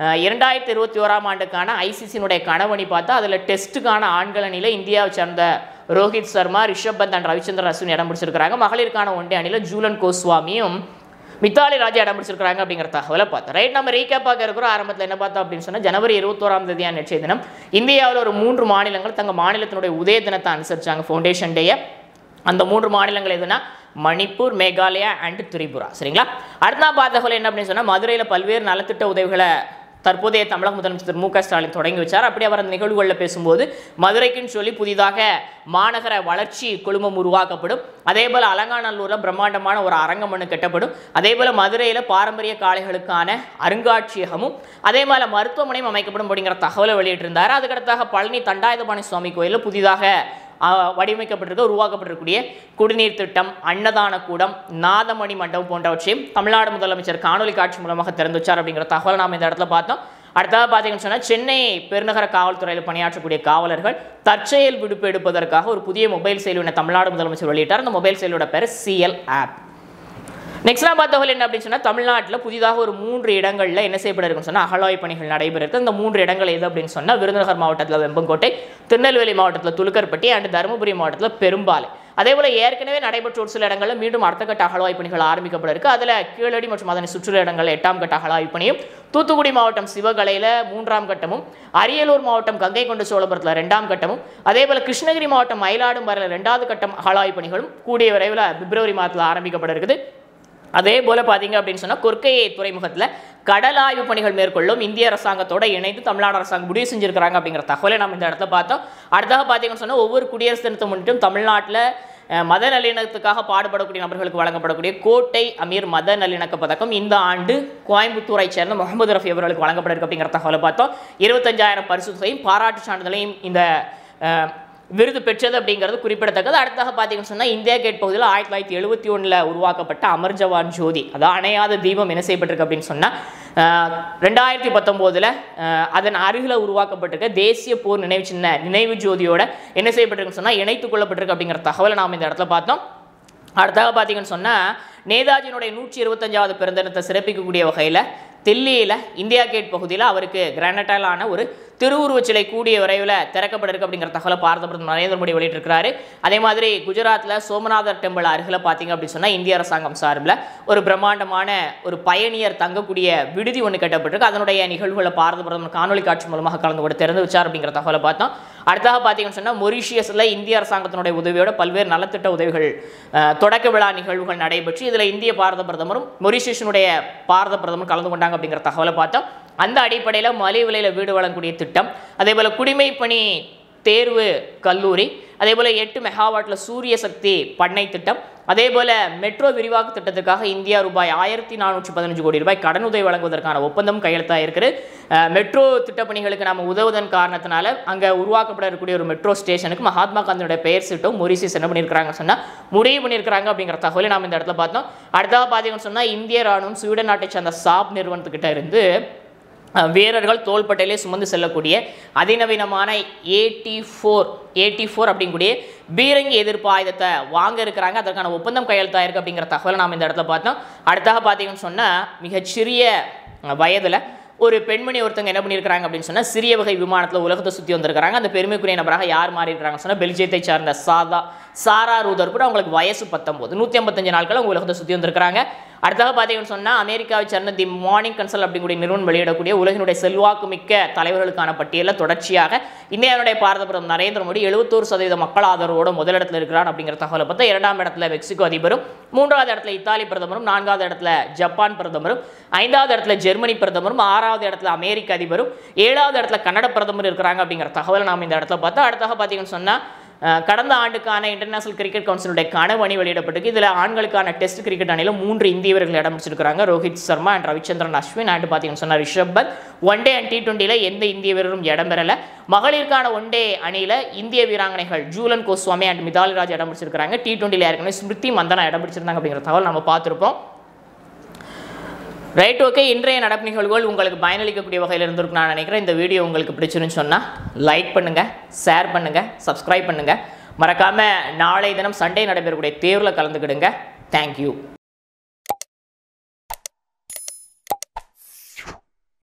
2021ஆம் ஆண்டுக்கான ஐசிசியினுடைய கனவணி பார்த்தா அதில் டெஸ்ட்டுக்கான ஆண்கள் அணியில் இந்தியாவை சேர்ந்த ரோஹித் சர்மா, ரிஷப் பந்த் அண்ட் ரவிச்சந்திரன் அஸ்வின் இடம் பிடிச்சிருக்கிறாங்க. மகளிருக்கான ஒன்டே அணியில் ஜூலன் கோஸ்வாமியும் மித்தாலி ராஜா இடம் பிடிச்சிருக்கிறாங்க அப்படிங்கிற தகவலை பார்த்தோம். ரைட், நம்ம ரீகேப் பார்க்க இருக்கிறோம். ஆரம்பத்தில் என்ன பார்த்தோம் அப்படின்னு சொன்னால் ஜனவரி 21ஆம் தேதியான நேற்றைய தினம் இந்தியாவில் ஒரு 3 மாநிலங்கள் தங்கள் மாநிலத்தினுடைய உதய தினத்தை அனுசரிச்சாங்க, ஃபவுண்டேஷன் டேயை. அந்த 3 மாநிலங்கள் எதுனா மணிப்பூர், மேகாலயா அண்ட் திரிபுரா. சரிங்களா, அடுத்த பார்த்த தகவல் என்ன அப்படின்னு சொன்னால் மதுரையில் பல்வேறு நலத்திட்ட உதவிகளை தற்போதைய தமிழக முதலமைச்சர் மு க ஸ்டாலின் தொடங்கி வச்சார். அப்படி அவர் அந்த நிகழ்வுகளில் பேசும்போது மதுரைக்குன்னு சொல்லி புதிதாக மாநகர வளர்ச்சி குழுமம் உருவாக்கப்படும். அதே போல் அலங்காநல்லூரில் பிரம்மாண்டமான ஒரு அரங்கம் ஒன்று கட்டப்படும். அதே போல் மதுரையில் பாரம்பரிய காளைகளுக்கான அருங்காட்சியகமும் அதே போல் மருத்துவமனையும் அமைக்கப்படும் அப்படிங்கிற தகவலை வெளியிட்டிருந்தார். அதுக்கடுத்தாக பழனி தண்டாயுதபாணி சுவாமி கோயிலில் புதிதாக வடிவமைக்கப்பட்டிருக்க உருவாக்கப்பட்டிருக்கக்கூடிய குடிநீர் திட்டம், அன்னதான கூடம், நாதமணி மண்டபம் போன்றவற்றையும் தமிழ்நாடு முதலமைச்சர் காணொலி காட்சி மூலமாக திறந்து வச்சார் அப்படிங்கிற தகவலை நாம் இந்த இடத்துல பார்த்தோம். அடுத்ததாக பார்த்தீங்கன்னு சொன்னால் சென்னை பெருநகர காவல்துறையில் பணியாற்றக்கூடிய காவலர்கள் தற்செயல் விடுப்பு எடுப்பதற்காக ஒரு புதிய மொபைல் செயலி தமிழ்நாடு முதலமைச்சர் வெளியிட்டார். அந்த மொபைல் செயலியோட பேர் CL ஆப். நெக்ஸ்ட் நான் பார்த்த தகவல் என்ன அப்படின்னு சொன்னால் தமிழ்நாட்டில் புதிதாக ஒரு 3 இடங்களில் என்ன செய்யப்பட இருக்குன்னு சொன்னால் அகழாய்வு பணிகள் நடைபெறுது. இந்த 3 இடங்கள் எது அப்படின்னு சொன்னால் விருதுநகர் மாவட்டத்தில் வெம்பங்கோட்டை, திருநெல்வேலி மாவட்டத்தில் துலுக்கர்பட்டி அண்ட் தருமபுரி மாவட்டத்தில் பெரும்பாலை. அதே போல் ஏற்கனவே நடைபெற்ற ஒரு சில இடங்களில் மீண்டும் அடுத்த கட்ட அகழாய்வு பணிகள் ஆரம்பிக்கப்பட இருக்கு. அதில் கீழடி மற்றும் அதனை சுற்றுலா இடங்களில் 8ஆம் கட்ட அகழாய்வு பணியும், தூத்துக்குடி மாவட்டம் சிவகலையில் 3ஆம் கட்டமும், அரியலூர் மாவட்டம் கங்கை கொண்ட சோழபுரத்தில் 2ஆம் கட்டமும், அதே போல் கிருஷ்ணகிரி மாவட்டம் மயிலாடும்பாறையில் 2வது கட்டம் அகழாய்வு பணிகளும் கூடிய விரைவில் பிப்ரவரி மாதத்தில் ஆரம்பிக்கப்பட இருக்குது. அதே போல் பார்த்தீங்க அப்படின்னு சொன்னால் கொற்கை துறைமுகத்தில் கடலாய்வு பணிகள் மேற்கொள்ளும் இந்திய அரசாங்கத்தோடு இணைந்து தமிழ்நாடு அரசாங்கம் முடிவு செஞ்சிருக்கிறாங்க அப்படிங்கிற தகவலை நம்ம இந்த இடத்துல பார்த்தோம். அடுத்தாக பார்த்தீங்கன்னு சொன்னால் ஒவ்வொரு குடியரசு தினத்தை முன்னிட்டும் தமிழ்நாட்டில் மத நல்லிணக்கத்துக்காக பாடுபடக்கூடிய நபர்களுக்கு வழங்கப்படக்கூடிய கோட்டை அமீர் மத நல்லிணக்க பதக்கம் இந்த ஆண்டு கோயம்புத்தூரை சேர்ந்த முகமது ரஃபி அவர்களுக்கு வழங்கப்பட இருக்கு அப்படிங்கிற தகவலை பார்த்தோம். 25,000 பரிசு தொகையும் பாராட்டு சான்றிதழையும் இந்த விருது பெற்றது அப்படிங்கிறது குறிப்பிடத்தக்கது. அடுத்தாக பார்த்தீங்கன்னு சொன்னால் இந்தியா கேட் பகுதியில் 1971 உருவாக்கப்பட்ட அமர் ஜவான் ஜோதி, அதாவது அணையாத தீபம் என்ன செய்யப்பட்டிருக்கு அப்படின்னு சொன்னால் 2019 அதன் அருகில் உருவாக்கப்பட்டிருக்க தேசிய போர் நினைவு சின்ன நினைவு ஜோதியோட என்ன செய்யப்பட்டிருக்குன்னு சொன்னால் இணைத்துக் கொள்ளப்பட்டிருக்கு அப்படிங்கிற தகவலை நாம் இந்த இடத்துல பார்த்தோம். அடுத்தாக பார்த்தீங்கன்னு சொன்னால் நேதாஜியினுடைய 125வது பிறந்த தினத்தை சிறப்பிக்கக்கூடிய வகையில் தில்லியில் இந்தியா கேட் பகுதியில் அவருக்கு கிரானைட்டாலான ஒரு திருவுருவச் சிலை கூடிய விரைவில் திறக்கப்பட இருக்கு அப்படிங்கிற தகவலை பாரத பிரதமர் நரேந்திர மோடி வெளியிட்டிருக்கிறாரு. அதே மாதிரி குஜராத்தில் சோமநாதர் டெம்பிள் அருகில் பார்த்தீங்க அப்படின்னு சொன்னால் இந்திய அரசாங்கம் சார்பில் ஒரு பிரம்மாண்டமான ஒரு பயணியர் தங்கக்கூடிய விடுதி ஒன்று கட்டப்பட்டிருக்கு. அதனுடைய நிகழ்வுகளை பாரத பிரதமர் காணொலி காட்சி மூலமாக கலந்து கொண்டு திறந்து வச்சார் அப்படிங்கிற தகவலை பார்த்தோம். அடுத்தாக பார்த்தீங்கன்னு சொன்னால் மொரீஷியஸில் இந்திய அரசாங்கத்தினுடைய உதவியோட பல்வேறு நலத்திட்ட உதவிகள் தொடக்க விழா நிகழ்வுகள் நடைபெற்று இதில் இந்திய பாரத பிரதமரும் மொரீஷியஸினுடைய பாரத பிரதமரும் கலந்து கொண்டாங்க அப்படிங்கிற தகவலை பார்த்தோம். அந்த அடிப்படையில் மலிவு விலையில் வீடு வழங்கக்கூடிய திட்டம், அதே போல் குடிமைப்பணி தேர்வு கல்லூரி, அதே போல் 8 மெகாவாட்டில் சூரிய சக்தி பண்ணை திட்டம், அதே போல் மெட்ரோ விரிவாக்க திட்டத்துக்காக இந்தியா ரூபாய் 1415 கோடி ரூபாய் கடனுதவி வழங்குவதற்கான ஒப்பந்தம் கையெழுத்தாக இருக்குது. மெட்ரோ திட்டப்பணிகளுக்கு நாம் உதவுவதன் காரணத்தினால அங்கே உருவாக்கப்பட இருக்கக்கூடிய ஒரு மெட்ரோ ஸ்டேஷனுக்கு மகாத்மா காந்தியோட பெயர் சீட்டும் மொரீஷியஸ் என்ன பண்ணியிருக்கிறாங்கன்னு சொன்னால் முடிவு பண்ணியிருக்கிறாங்க அப்படிங்கிற தகவலை நாம் இந்த இடத்துல பார்த்தோம். அடுத்ததாக பார்த்தீங்கன்னு சொன்னால் இந்திய ராணுவம் ஸ்வீடன் நாட்டை சேர்ந்த சாப் நிறுவனத்துக்கிட்ட இருந்து வீரர்கள் தோள்பட்டையிலே சுமந்து செல்லக்கூடிய அதிநவீனமான AT4 அப்படிங்கக்கூடிய பீரங்கி எதிர்ப்பு ஆயுதத்தை வாங்க இருக்கிறாங்க. அதற்கான ஒப்பந்தம் கையெழுத்தாயிருக்கு அப்படிங்கிற தகவலை நாம் இந்த இடத்துல பார்த்தோம். அடுத்தாக பார்த்தீங்கன்னு சொன்னால் மிகச்சிறிய வயதில் ஒரு பெண்மணி ஒருத்தங்க என்ன பண்ணியிருக்காங்க அப்படின்னு சொன்னால் சிறிய வகை விமானத்தில் உலகத்தை சுற்றி வந்திருக்கிறாங்க. அந்த பெருமைக்குரிய நபராக யார் மாறி இருக்கிறாங்கன்னு சொன்னால் பெல்ஜியத்தை சார்ந்த சாரா ரூதர் கூட அவங்களுக்கு வயசு 19, 155 நாட்கள் அவங்க உலகத்தை சுற்றி வந்திருக்கிறாங்க. அடுத்தாக பார்த்தீங்கன்னு சொன்னால் அமெரிக்காவை சேர்ந்த தி மார்னிங் கன்சல் அப்படிங்கூடிய நிறுவனம் வெளியிடக்கூடிய உலகினுடைய செல்வாக்கு மிக்க தலைவர்களுக்கான பட்டியலில் தொடர்ச்சியாக இந்தியாவுடைய பாரத பிரதமர் நரேந்திர மோடி 71% மக்கள் ஆதரவோடு முதலிடத்தில் இருக்கிறார் அப்படிங்கிற தகவலை பார்த்தா 2ஆம் இடத்துல மெக்சிகோ அதிபரும், 3வது இடத்துல இத்தாலி பிரதமரும், 4வது இடத்துல ஜப்பான் பிரதமரும், 5வது இடத்துல ஜெர்மனி பிரதமரும், 6வது இடத்துல அமெரிக்க அதிபரும், 7வது இடத்துல கன்னட பிரதமர் இருக்கிறாங்க அப்படிங்கிற தகவலை நாம் இந்த இடத்துல பார்த்தா. அடுத்தாக பார்த்தீங்கன்னு சொன்னால் கடந்த ஆண்டுக்கான இன்டர்நேஷனல் கிரிக்கெட் கவுன்சிலுடைய கனவு அணி வெளியிடப்பட்டிருக்கு. இதில் ஆண்களுக்கான டெஸ்ட் கிரிக்கெட் அணியில் 3 இந்திய வீரர்கள் இடம் பிடிச்சிருக்காங்க. ரோஹித் சர்மா அண்ட் ரவிச்சந்திரன் அஸ்வின் அண்ட் பார்த்தீங்கன்னு சொன்னால் Rishabh bandh. One day and T20 எந்த இந்திய வீரரும் இடம் பெறல. மகளிருக்கான ஒன்-டே அணியில் இந்திய வீராங்கனைகள் ஜூலன் கோஸ்வாமி அண்ட் மிதாலி ராஜ் இடம் பிடிச்சிருக்காங்க. T20 ஏற்கனவே ஸ்மிருதி மந்தனா இடம் பிடிச்சிருந்தாங்க அப்படிங்கிற தகவல் நம்ம பார்த்துருப்போம். Right, okay. இன்றைய நடப்பு நிகழ்வுகள் உங்களுக்கு பயனளிக்கக்கூடிய வகையில் இருந்திருக்கு நான் நினைக்கிறேன். இந்த வீடியோ உங்களுக்கு பிடிச்சிருன்னு சொன்னால் லைக் பண்ணுங்கள், ஷேர் பண்ணுங்கள், சப்ஸ்கிரைப் பண்ணுங்கள். மறக்காமல் நாளை தினம் சண்டே நடைபெறக்கூடிய தேர்வில் கலந்துக்கிடுங்க. தேங்க்யூ.